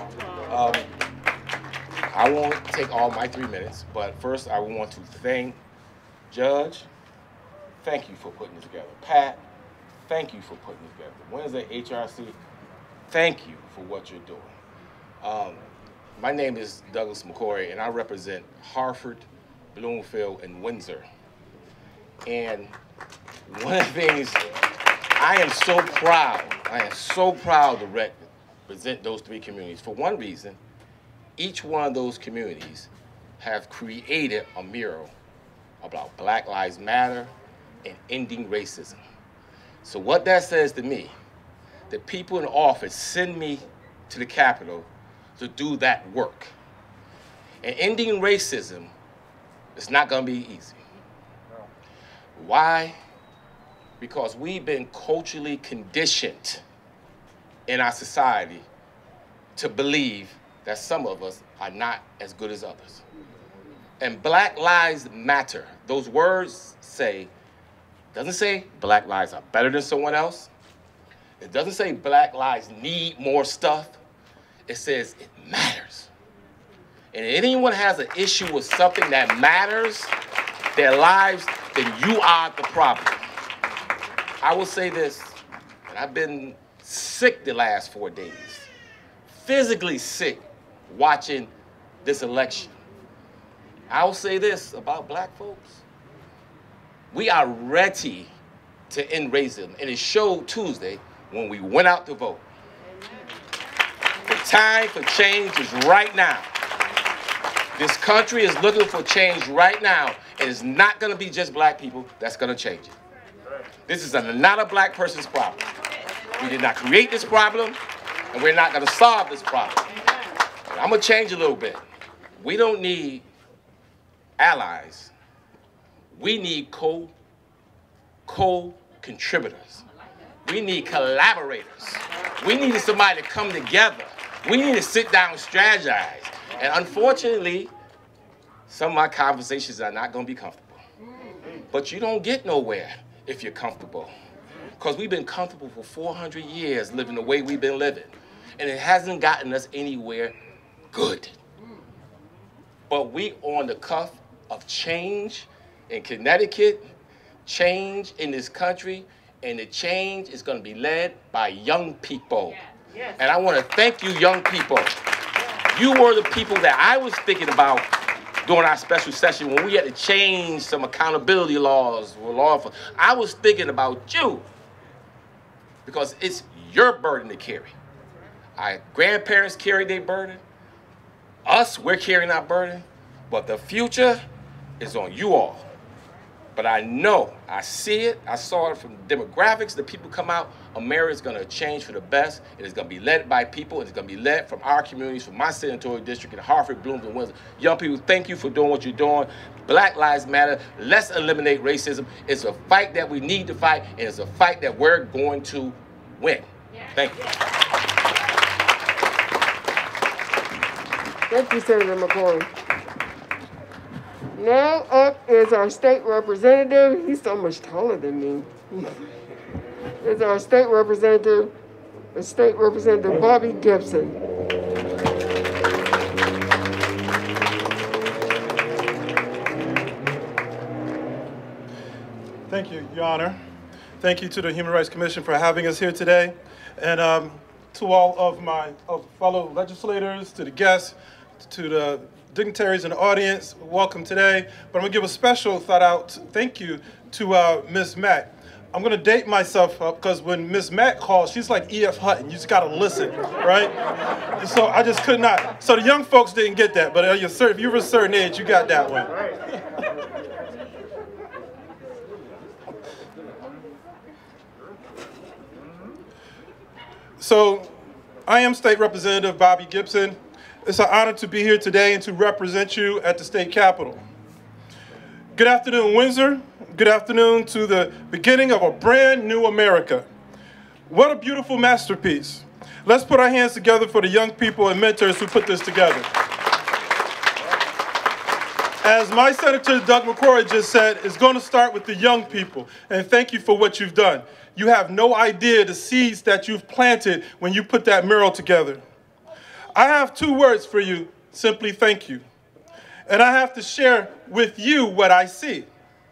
I won't take all my 3 minutes, but first I want to thank Judge. Thank you for putting this together. Pat, thank you for putting this together. Wednesday HRC, thank you for what you're doing. My name is Douglas McCrory, and I represent Hartford, Bloomfield, and Windsor. And one of the things, I am so proud to represent those 3 communities. For one reason, each one of those communities have created a mural about Black Lives Matter and ending racism. So what that says to me, the people in office send me to the Capitol to do that work. And ending racism is not gonna be easy. Why? Because we've been culturally conditioned in our society to believe that some of us are not as good as others. And Black Lives Matter, those words doesn't say Black lives are better than someone else. It doesn't say Black lives need more stuff. It says it matters. And if anyone has an issue with something that matters, their lives, then you are the problem. I will say this, and I've been sick the last 4 days, physically sick watching this election. I will say this about Black folks. We are ready to end racism, and it showed Tuesday when we went out to vote. The time for change is right now. This country is looking for change right now, and it's not gonna be just Black people that's gonna change it. This is not a Black person's problem. We did not create this problem, and we're not gonna solve this problem. I'm gonna change a little bit. We don't need allies. We need co-contributors. We need collaborators. We need somebody to come together. We need to sit down and strategize. And unfortunately, some of my conversations are not gonna be comfortable. But you don't get nowhere if you're comfortable. Because we've been comfortable for 400 years living the way we've been living. And it hasn't gotten us anywhere good. But we on the cusp of change in Connecticut, change in this country, and the change is going to be led by young people. Yes. And I want to thank you, young people. You were the people that I was thinking about during our special session when we had to change some accountability laws for law enforcement. I was thinking about you because it's your burden to carry. Our grandparents carried their burden. Us, we're carrying our burden. But the future is on you all. But I know, I see it, I saw it from demographics, the people come out, America's gonna change for the best, and it's gonna be led by people, and it's gonna be led from our communities, from my senatorial district in Hartford, Bloomfield, Windsor. Young people, thank you for doing what you're doing. Black Lives Matter, let's eliminate racism. It's a fight that we need to fight, and it's a fight that we're going to win. Thank you. Thank you, Senator McCrory. Now up is our state representative. He's so much taller than me. Is our state representative, State Representative Bobby Gibson. Thank you, Your Honor. Thank you to the Human Rights Commission for having us here today. And to all of my fellow legislators, to the guests, to the dignitaries in the audience, welcome today. But I'm gonna give a special thank you to Ms. Mack. I'm gonna date myself up because when Ms. Mack calls, she's like E.F. Hutton. You just gotta listen, right? And so I just could not. So the young folks didn't get that, but if you're a certain age, you got that one. So I am State Representative Bobby Gibson. It's an honor to be here today and to represent you at the state capitol. Good afternoon, Windsor. Good afternoon to the beginning of a brand new America. What a beautiful masterpiece. Let's put our hands together for the young people and mentors who put this together. As my Senator Doug McCrory just said, it's going to start with the young people. And thank you for what you've done. You have no idea the seeds that you've planted when you put that mural together. I have two words for you, simply thank you. And I have to share with you what I see.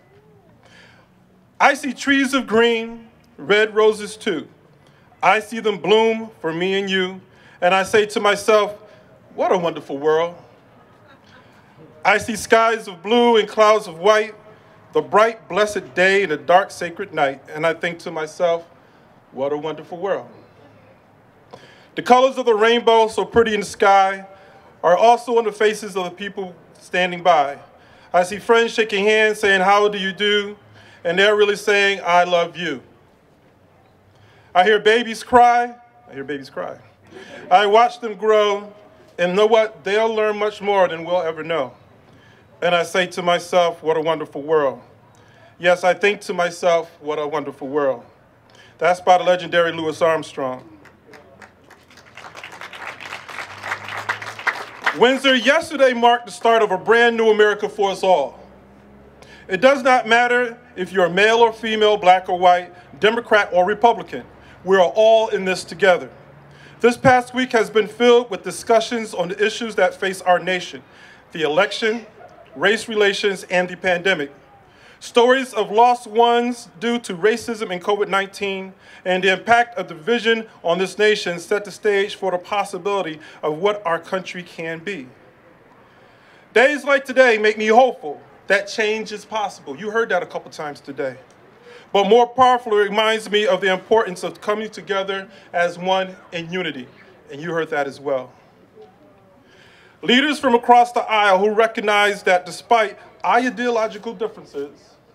I see trees of green, red roses too. I see them bloom for me and you, and I say to myself, what a wonderful world. I see skies of blue and clouds of white, the bright, blessed day and the dark, sacred night, and I think to myself, what a wonderful world. The colors of the rainbow, so pretty in the sky, are also on the faces of the people standing by. I see friends shaking hands, saying, how do you do? And they're really saying, I love you. I hear babies cry. I watch them grow, and know what? They'll learn much more than we'll ever know. And I say to myself, what a wonderful world. Yes, I think to myself, what a wonderful world. That's by the legendary Louis Armstrong. Windsor, yesterday marked the start of a brand new America for us all. It does not matter if you're male or female, black or white, Democrat or Republican. We are all in this together. This past week has been filled with discussions on the issues that face our nation, the election, race relations, and the pandemic. Stories of lost ones due to racism and COVID-19 and the impact of division on this nation set the stage for the possibility of what our country can be. Days like today make me hopeful that change is possible. You heard that a couple times today. But more powerfully, it reminds me of the importance of coming together as one in unity. And you heard that as well. Leaders from across the aisle who recognize that despite ideological differences,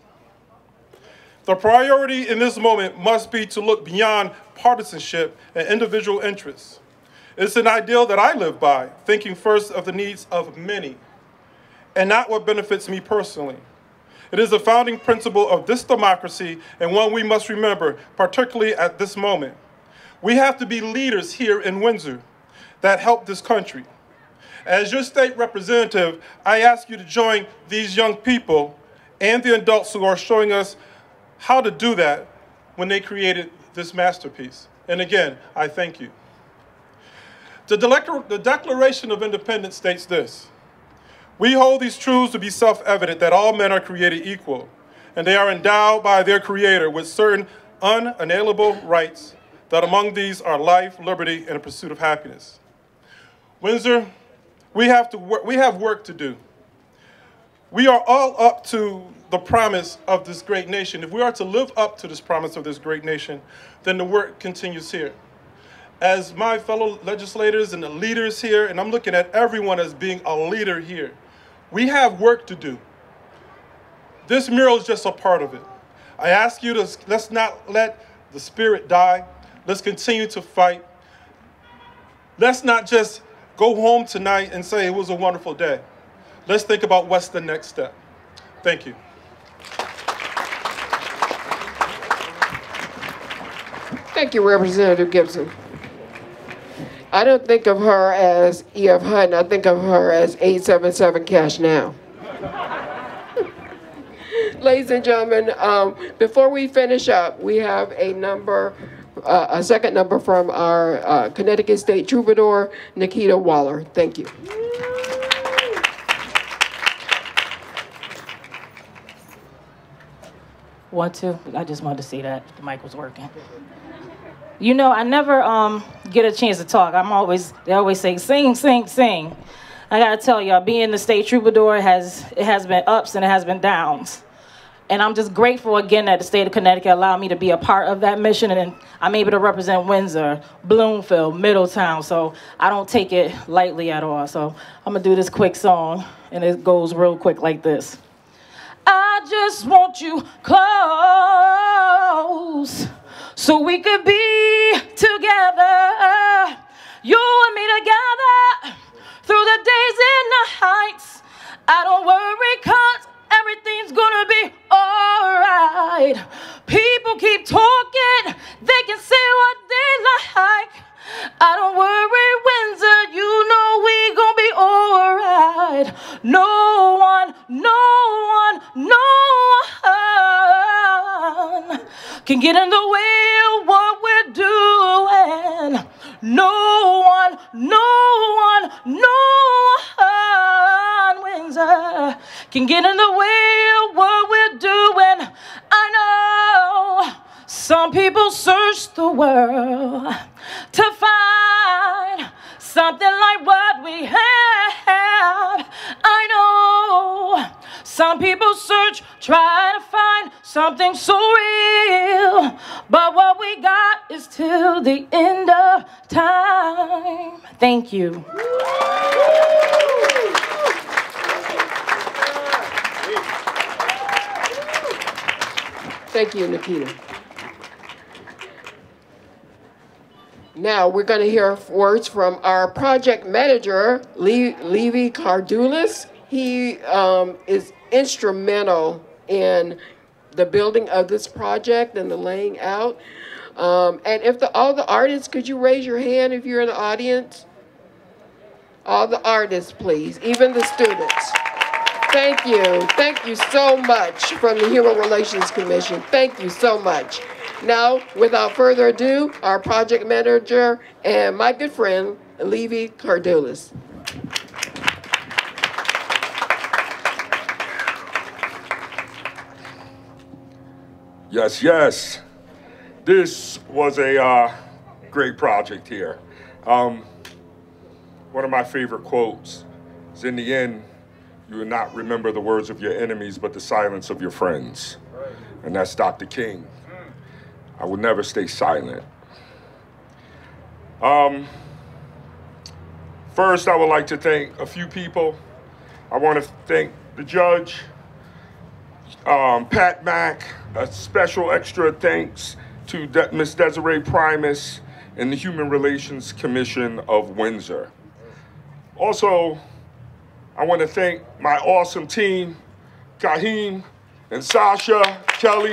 the priority in this moment must be to look beyond partisanship and individual interests. It's an ideal that I live by, thinking first of the needs of many, and not what benefits me personally. It is a founding principle of this democracy and one we must remember, particularly at this moment. We have to be leaders here in Windsor that help this country. As your state representative, I ask you to join these young people and the adults who are showing us how to do that when they created this masterpiece. And again, I thank you. The Declaration of Independence states this: we hold these truths to be self-evident that all men are created equal, and they are endowed by their Creator with certain unalienable rights, that among these are life, liberty, and a pursuit of happiness. Windsor, we have work to do. We are all up to the promise of this great nation. If we are to live up to this promise of this great nation, then the work continues here. As my fellow legislators and the leaders here, and I'm looking at everyone as being a leader here, we have work to do. This mural is just a part of it. I ask you to, let's not let the spirit die. Let's continue to fight. Let's not just go home tonight and say it was a wonderful day. Let's think about what's the next step. Thank you. Thank you, Representative Gibson. I don't think of her as E.F. Hutton. I think of her as 877 Cash Now. Ladies and gentlemen, before we finish up, we have a number a second number from our Connecticut State Troubadour, Nikita Waller. Thank you. One, two. I just wanted to see that the mic was working. You know, I never get a chance to talk. They always say, sing, sing, sing. I gotta tell y'all, being the State Troubadour it has been ups and it has been downs. And I'm just grateful again that the state of Connecticut allowed me to be a part of that mission, and I'm able to represent Windsor, Bloomfield, Middletown, so I don't take it lightly at all. So I'm gonna do this quick song, and it goes real quick like this. I just want you close so we could be together, you and me together, through the days and the heights. I don't worry 'cause everything's gonna be alright. People keep talking, they can say what they like. I don't worry, Windsor, you know we gonna be alright. No one can get in the way of what we're doing. No one, Windsor, can get in the way of what we're doing. I know some people search the world to find something like what we have. I know some people search, try to find something so real, but what we got is till the end of time. Thank you. Thank you, Nikita. Now we're going to hear words from our project manager, Levi Cardulis. He is instrumental in the building of this project and the laying out. And if all the artists, could you raise your hand if you're in the audience? All the artists, please, even the students. Thank you. Thank you so much from the Human Relations Commission. Thank you so much. Now, without further ado, our project manager and my good friend, Levi Cardulis. Yes, yes. This was a great project here. One of my favorite quotes is, in the end, you will not remember the words of your enemies, but the silence of your friends. And that's Dr. King. I will never stay silent. First, I would like to thank a few people. I want to thank the judge, Pat Mack, a special extra thanks to Ms. Desiree Primus and the Human Relations Commission of Windsor. Also, I want to thank my awesome team, Kahim and Sasha, Kelly.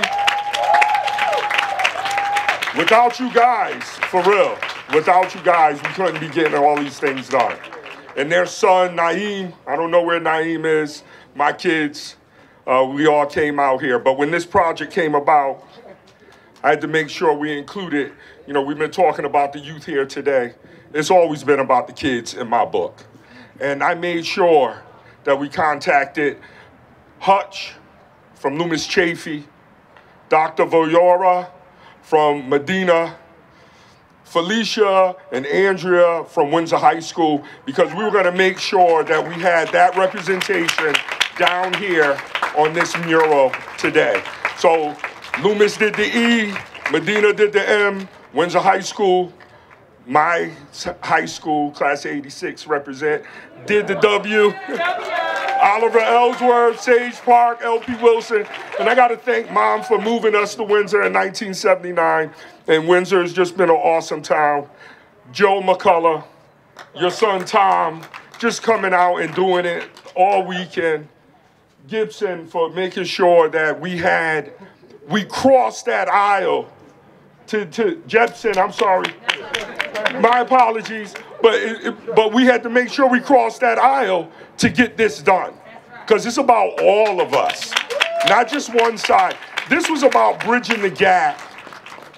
Without you guys, for real, without you guys, we couldn't be getting all these things done. And their son, Naeem, I don't know where Naeem is, my kids, we all came out here. But when this project came about, I had to make sure we included, you know, we've been talking about the youth here today. It's always been about the kids in my book. And I made sure that we contacted Hutch from Loomis Chafee, Dr. Voyora from Medina, Felicia and Andrea from Windsor High School, because we were going to make sure that we had that representation down here on this mural today. So Loomis did the E, Medina did the M, Windsor High School, my high school, class 86 represent, did the W. Oliver Ellsworth, Sage Park, LP Wilson. And I got to thank Mom for moving us to Windsor in 1979. And Windsor has just been an awesome town. Joe McCullough, your son Tom, just coming out and doing it all weekend. Gibson for making sure that we crossed that aisle to Jepson, I'm sorry. My apologies, but we had to make sure we crossed that aisle to get this done, because it's about all of us, not just one side. This was about bridging the gap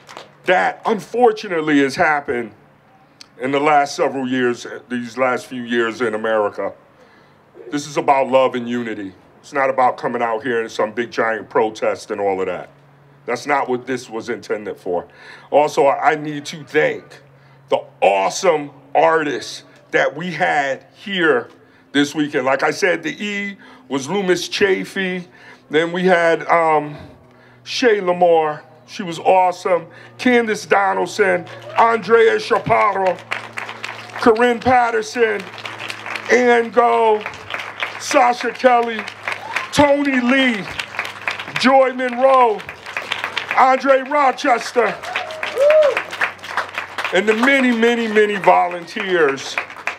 that unfortunately has happened in the last several years, these last few years in America. This is about love and unity. It's not about coming out here in some big giant protest and all of that. That's not what this was intended for. Also, I need to thank the awesome artists that we had here this weekend. Like I said, the E was Loomis Chafee. Then we had Shay Lamar. She was awesome. Candace Donaldson, Andrea Chaparro, Corinne Patterson, Ann Go, Sasha Kelly, Tony Lee, Joy Monroe, Andre Rochester, and the many, many, many volunteers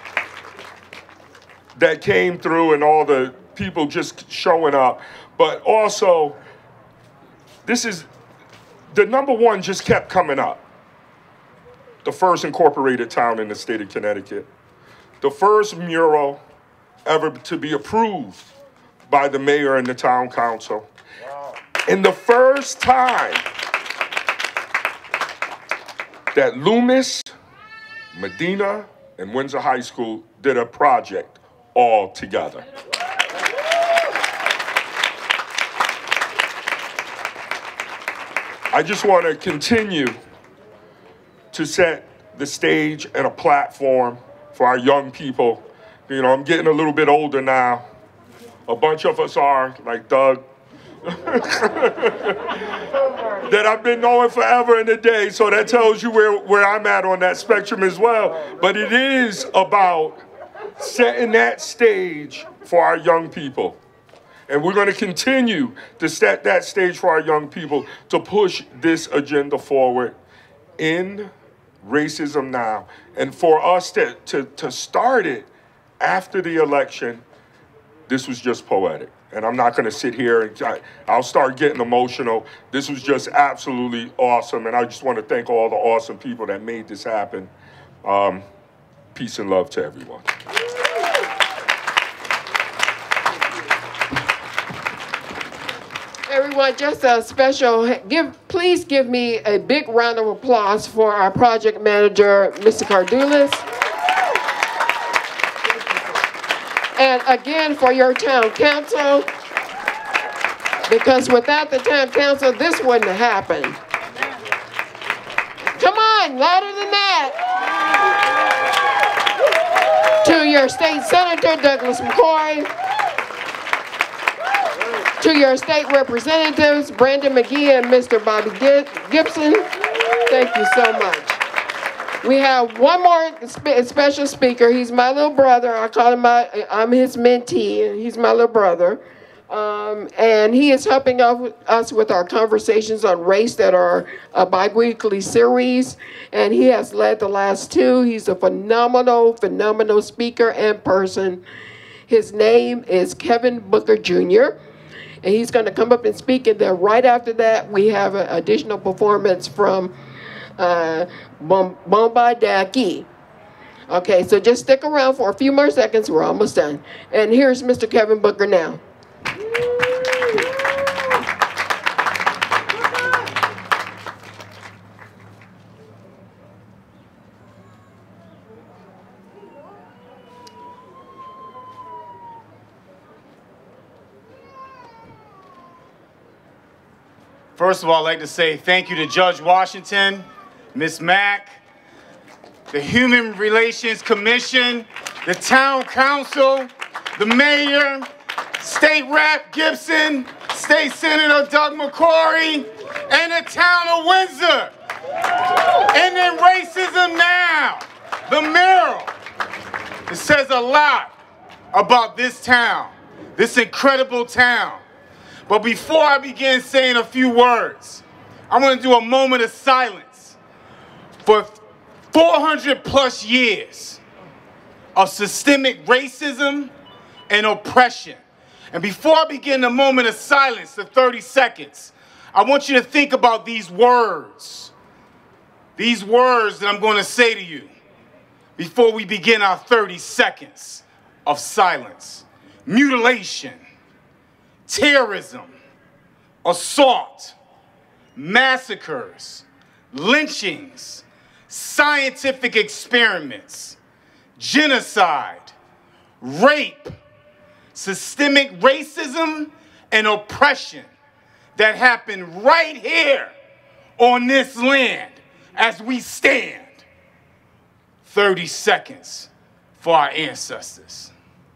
that came through and all the people just showing up. But also, this is, the number one just kept coming up. The first incorporated town in the state of Connecticut. The first mural ever to be approved by the mayor and the town council. Wow. And the first time that Loomis, Medina, and Windsor High School did a project all together. I just want to continue to set the stage and a platform for our young people. You know, I'm getting a little bit older now. A bunch of us are, like Doug, that I've been knowing forever and a day, so that tells you where I'm at on that spectrum as well. But it is about setting that stage for our young people. And we're going to continue to set that stage for our young people to push this agenda forward in racism now. And for us to start it after the election, this was just poetic. And I'm not going to sit here and I'll start getting emotional. This was just absolutely awesome. And I just want to thank all the awesome people that made this happen. Peace and love to everyone. Everyone, just a special, please give me a big round of applause for our project manager, Mr. Cardulis. And again, for your town council, because without the town council, this wouldn't have happened. Come on, louder than that. To your state senator, Douglas McCoy. To your state representatives, Brandon McGee and Mr. Bobby Gibson, thank you so much. We have one more special speaker. He's my little brother. I call him I'm his mentee, and he's my little brother. And he is helping us with our conversations on race that are a bi-weekly series. And he has led the last two. He's a phenomenal speaker and person. His name is Kevin Booker Jr., and he's going to come up and speak. And then right after that, we have an additional performance from Bombay Daki. Okay, so just stick around for a few more seconds. We're almost done. And here's Mr. Kevin Booker now. First of all, I'd like to say thank you to Judge Washington, Ms. Mack, the Human Relations Commission, the Town Council, the Mayor, State Rep Gibson, State Senator Doug McCrory, and the Town of Windsor. And then Racism Now, the mural. It says a lot about this town, this incredible town. But before I begin saying a few words, I want to do a moment of silence for 400 plus years of systemic racism and oppression. And before I begin the moment of silence, the 30 seconds, I want you to think about these words that I'm going to say to you before we begin our 30 seconds of silence. Mutilation, terrorism, assault, massacres, lynchings, scientific experiments, genocide, rape, systemic racism, and oppression that happened right here on this land as we stand. 30 seconds for our ancestors.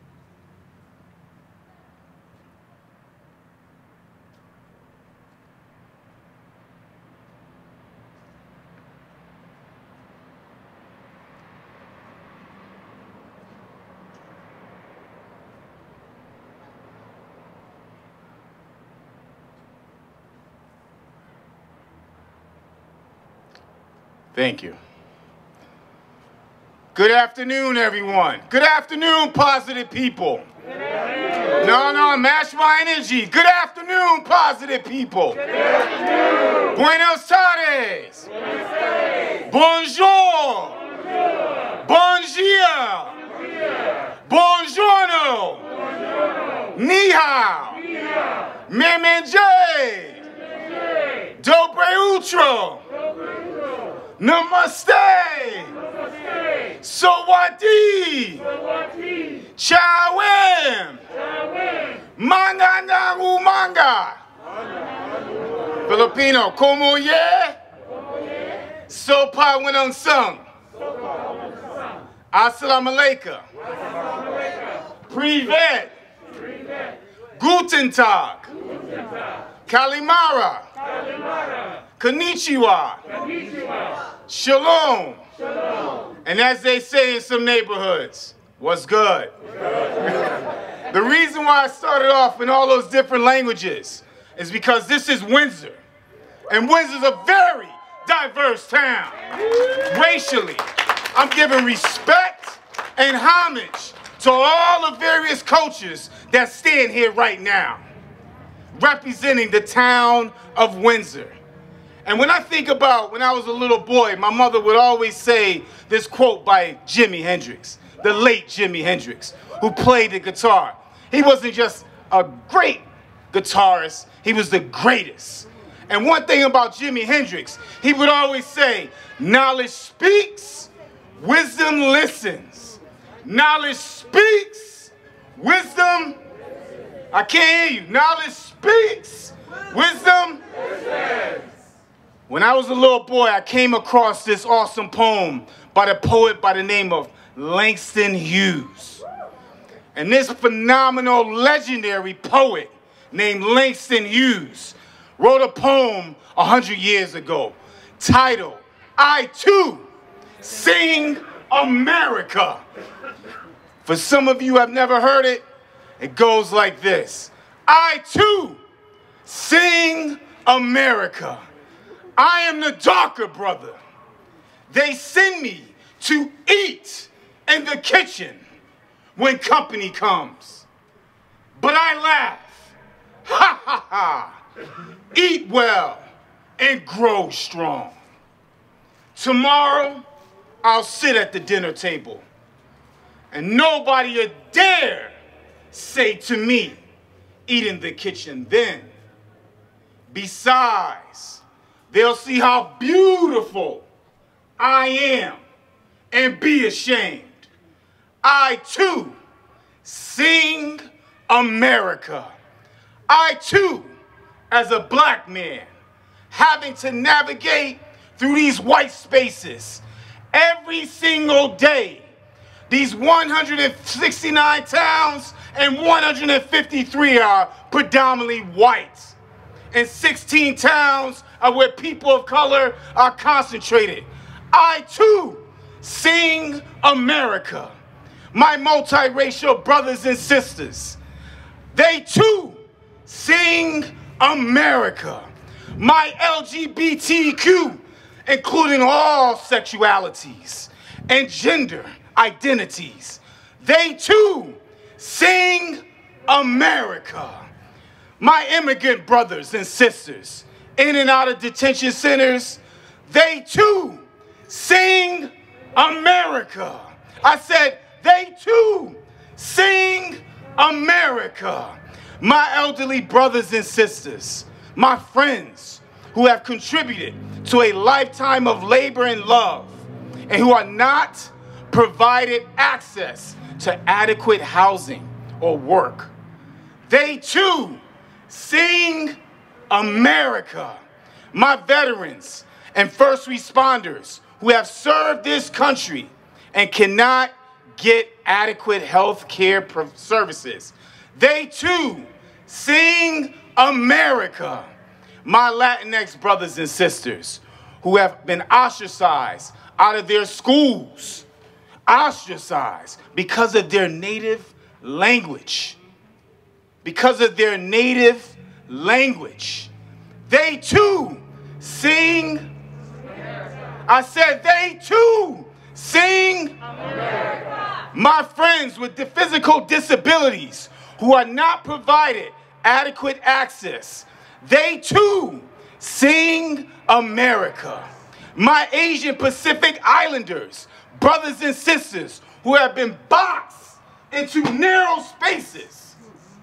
Thank you. Good afternoon, everyone. Good afternoon, positive people. No, match my energy. Good afternoon, positive people. Good afternoon. Buenos tardes. Bonjour. Bon dia. Buongiorno. Ni hao. Memenge. Dobre utro. Namaste. Sawati. Chawem. Manga na umanga. Filipino, como ye? Sopa when sung. Assalamu alaikum. Privet. Guten Tag. Kalimara. Konnichiwa. Shalom. And as they say in some neighborhoods, what's good? The reason why I started off in all those different languages is because this is Windsor. And Windsor's a very diverse town. Racially, I'm giving respect and homage to all the various cultures that stand here right now, representing the town of Windsor. And when I think about when I was a little boy, my mother would always say this quote by Jimi Hendrix, the late Jimi Hendrix, who played the guitar. He wasn't just a great guitarist, he was the greatest. And one thing about Jimi Hendrix, he would always say, knowledge speaks, wisdom listens. Knowledge speaks, wisdom, I can't hear you. Knowledge speaks, wisdom listens. When I was a little boy, I came across this awesome poem by the poet by the name of Langston Hughes. And this phenomenal, legendary poet named Langston Hughes wrote a poem 100 years ago titled, I Too Sing America. For some of you who have never heard it, it goes like this. I too sing America. I am the darker brother. They send me to eat in the kitchen when company comes. But I laugh, ha ha ha, eat well and grow strong. Tomorrow, I'll sit at the dinner table and nobody would dare say to me, eat in the kitchen then. Besides, they'll see how beautiful I am and be ashamed. I too sing America. I too, as a black man, having to navigate through these white spaces every single day. These 169 towns and 153 are predominantly white. And 16 towns are where people of color are concentrated. I too sing America. My multiracial brothers and sisters, they too sing America. My LGBTQ, including all sexualities and gender identities, they too sing America. My immigrant brothers and sisters in and out of detention centers, they too sing America. I said, they too sing America. My elderly brothers and sisters, my friends who have contributed to a lifetime of labor and love, and who are not provided access to adequate housing or work. They too sing America. My veterans and first responders who have served this country and cannot get adequate health care services. They too sing America. My Latinx brothers and sisters who have been ostracized out of their schools, ostracized because of their native language. Because of their native language. They too sing America. I said they too sing America. My friends with the physical disabilities who are not provided adequate access, they too sing America. My Asian Pacific Islanders, brothers and sisters who have been boxed into narrow spaces,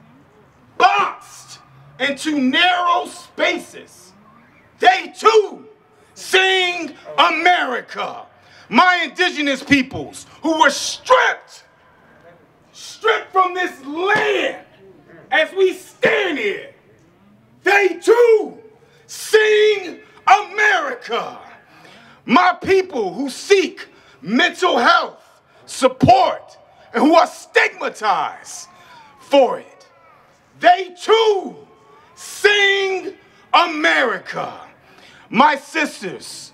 boxed into narrow spaces, they too sing America. My indigenous peoples who were stripped from this land as we stand here, they too sing America. My people who seek mental health support and who are stigmatized for it, they too sing America. My sisters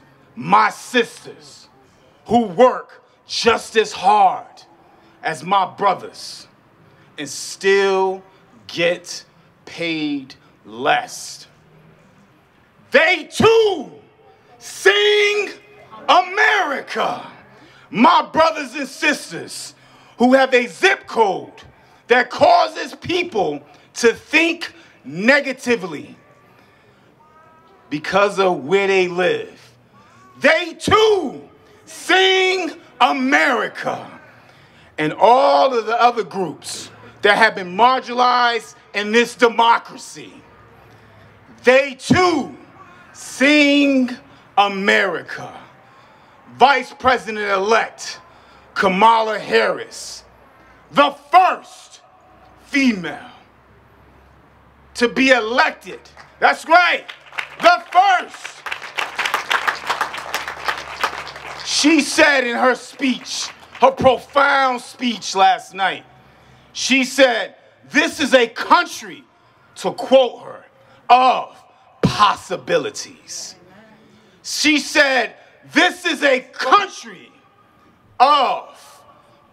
who work just as hard as my brothers and still get paid less. They too sing America. My brothers and sisters who have a zip code that causes people to think negatively because of where they live. They too sing America. And all of the other groups that have been marginalized in this democracy, they too sing America. Vice President-elect Kamala Harris, the first female to be elected. That's right, the first. She said in her speech, her profound speech last night, she said, this is a country, to quote her, of possibilities. She said, this is a country of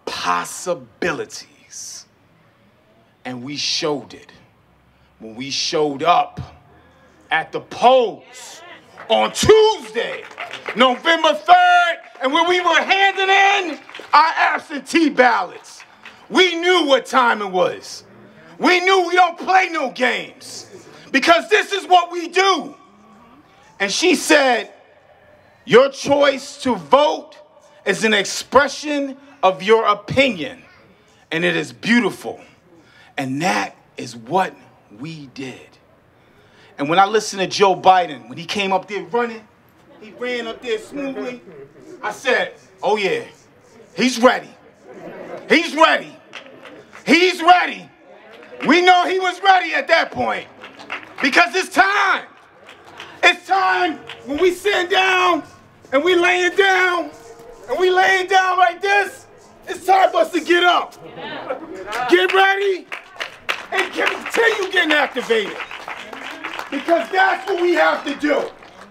possibilities. And we showed it when we showed up at the polls on Tuesday, November 3rd, and when we were handing in our absentee ballots. We knew what time it was. We knew we don't play no games because this is what we do. And she said, your choice to vote is an expression of your opinion, and it is beautiful. And that is what we did. And when I listened to Joe Biden, when he came up there running, he ran up there smoothly, I said, oh yeah, he's ready. He's ready. He's ready. We know he was ready at that point because it's time. It's time when we sit down and we laying down and we laying down like this. It's time for us to get up. Get ready and continue getting activated because that's what we have to do.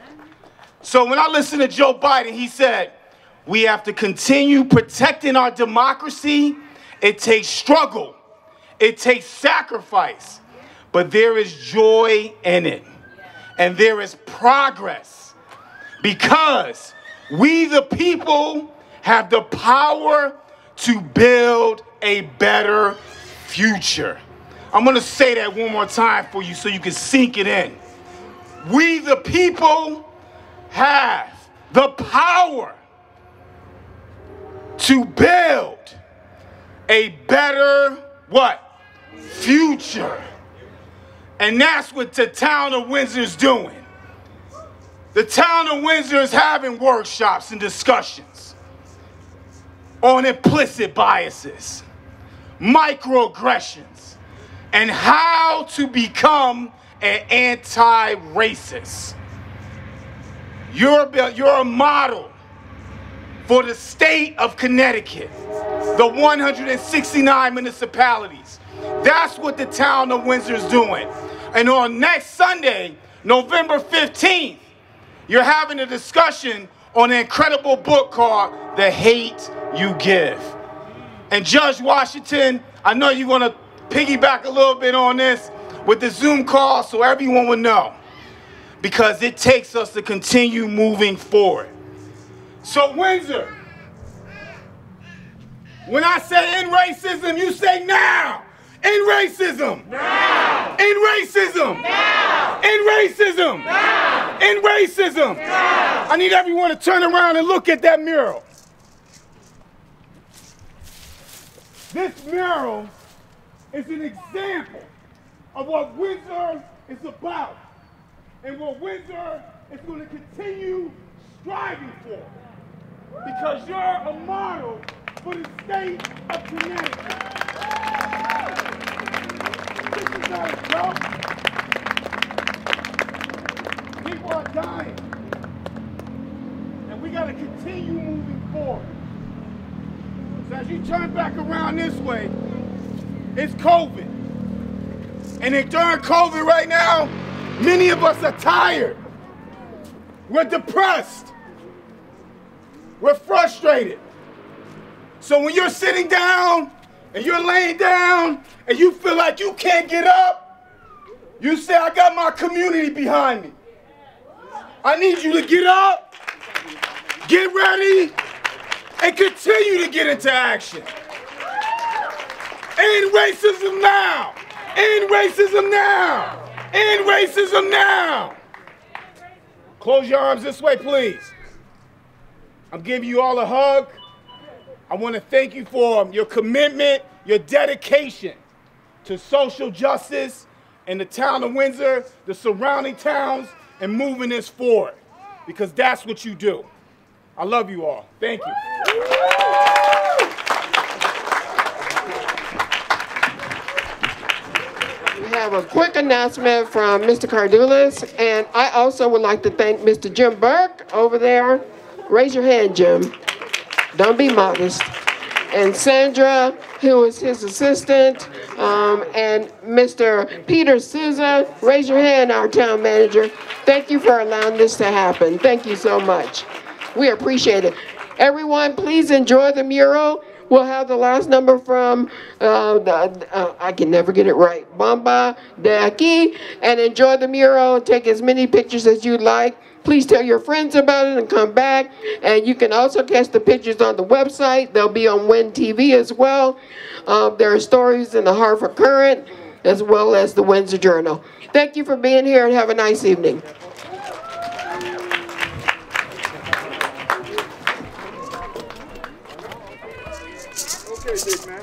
So when I listened to Joe Biden, he said, we have to continue protecting our democracy. It takes struggle. It takes sacrifice. But there is joy in it. And there is progress. Because we, the people, have the power to build a better future. I'm going to say that one more time for you so you can sink it in. We, the people, have the power to build a better, what? Future. And that's what the town of Windsor is doing. The town of Windsor is having workshops and discussions on implicit biases, microaggressions, and how to become an anti-racist. You're a model for the state of Connecticut, the 169 municipalities. That's what the town of Windsor is doing. And on next Sunday, November 15th, you're having a discussion on an incredible book called The Hate You Give. And Judge Washington, I know you're going to piggyback a little bit on this with the Zoom call so everyone will know, because it takes us to continue moving forward. So Windsor, when I say end racism, you say now. End racism. Now. End racism. Now. End racism. Now. End racism. Now. I need everyone to turn around and look at that mural. This mural is an example of what Windsor is about and what Windsor is going to continue striving for, because you're a model for the state of Connecticut. This is not a joke. People are dying, and we got to continue moving forward. So as you turn back around this way, it's COVID. And during COVID right now, many of us are tired. We're depressed. We're frustrated. So when you're sitting down and you're laying down and you feel like you can't get up, you say, I got my community behind me. I need you to get up, get ready, and continue to get into action. End racism now. End racism now. End racism now. Close your arms this way, please. I'm giving you all a hug. I want to thank you for your commitment, your dedication to social justice in the town of Windsor, the surrounding towns, and moving this forward, because that's what you do. I love you all. Thank you. We have a quick announcement from Mr. Cardulas, and I also would like to thank Mr. Jim Burke over there. Raise your hand, Jim. Don't be modest. And Sandra, who is his assistant, and Mr. Peter Souza. Raise your hand, our town manager. Thank you for allowing this to happen. Thank you so much. We appreciate it. Everyone, please enjoy the mural. We'll have the last number from, I can never get it right, Bamba de Aquí, and enjoy the mural and take as many pictures as you'd like. Please tell your friends about it and come back. And you can also catch the pictures on the website. They'll be on WIN TV as well. There are stories in the Hartford Current as well as the Windsor Journal. Thank you for being here and have a nice evening. Okay, big man.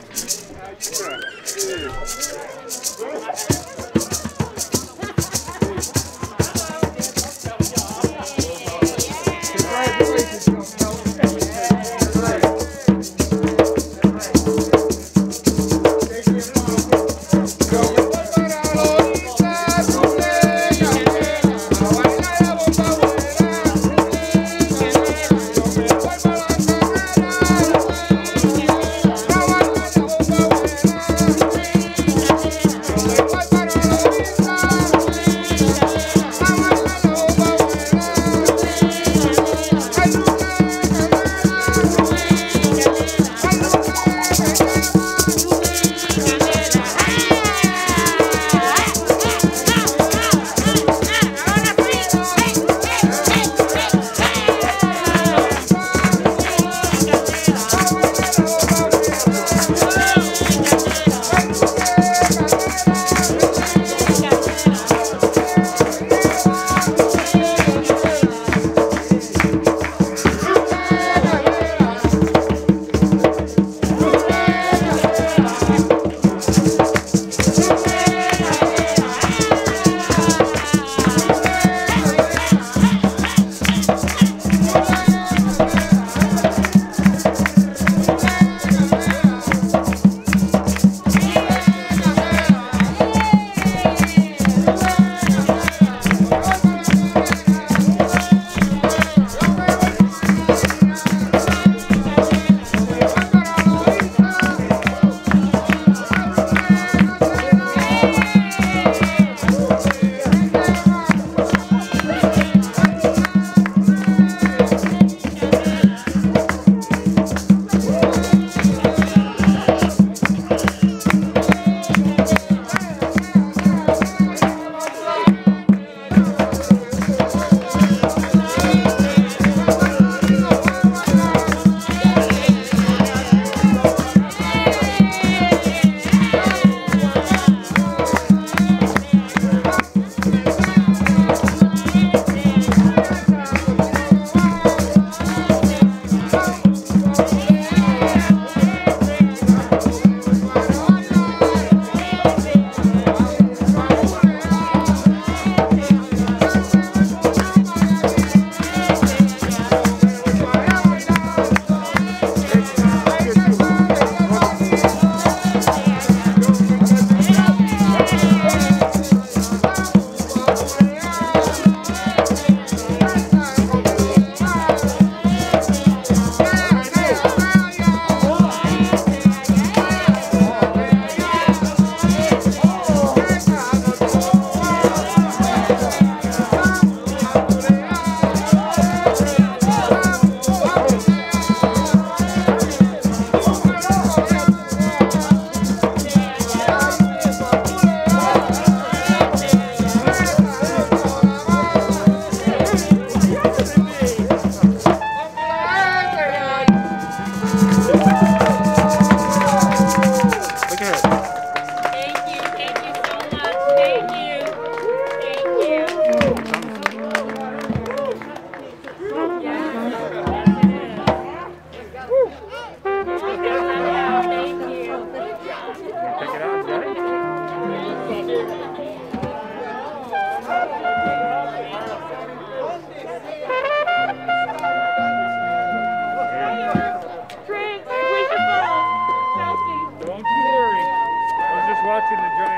watching the journey.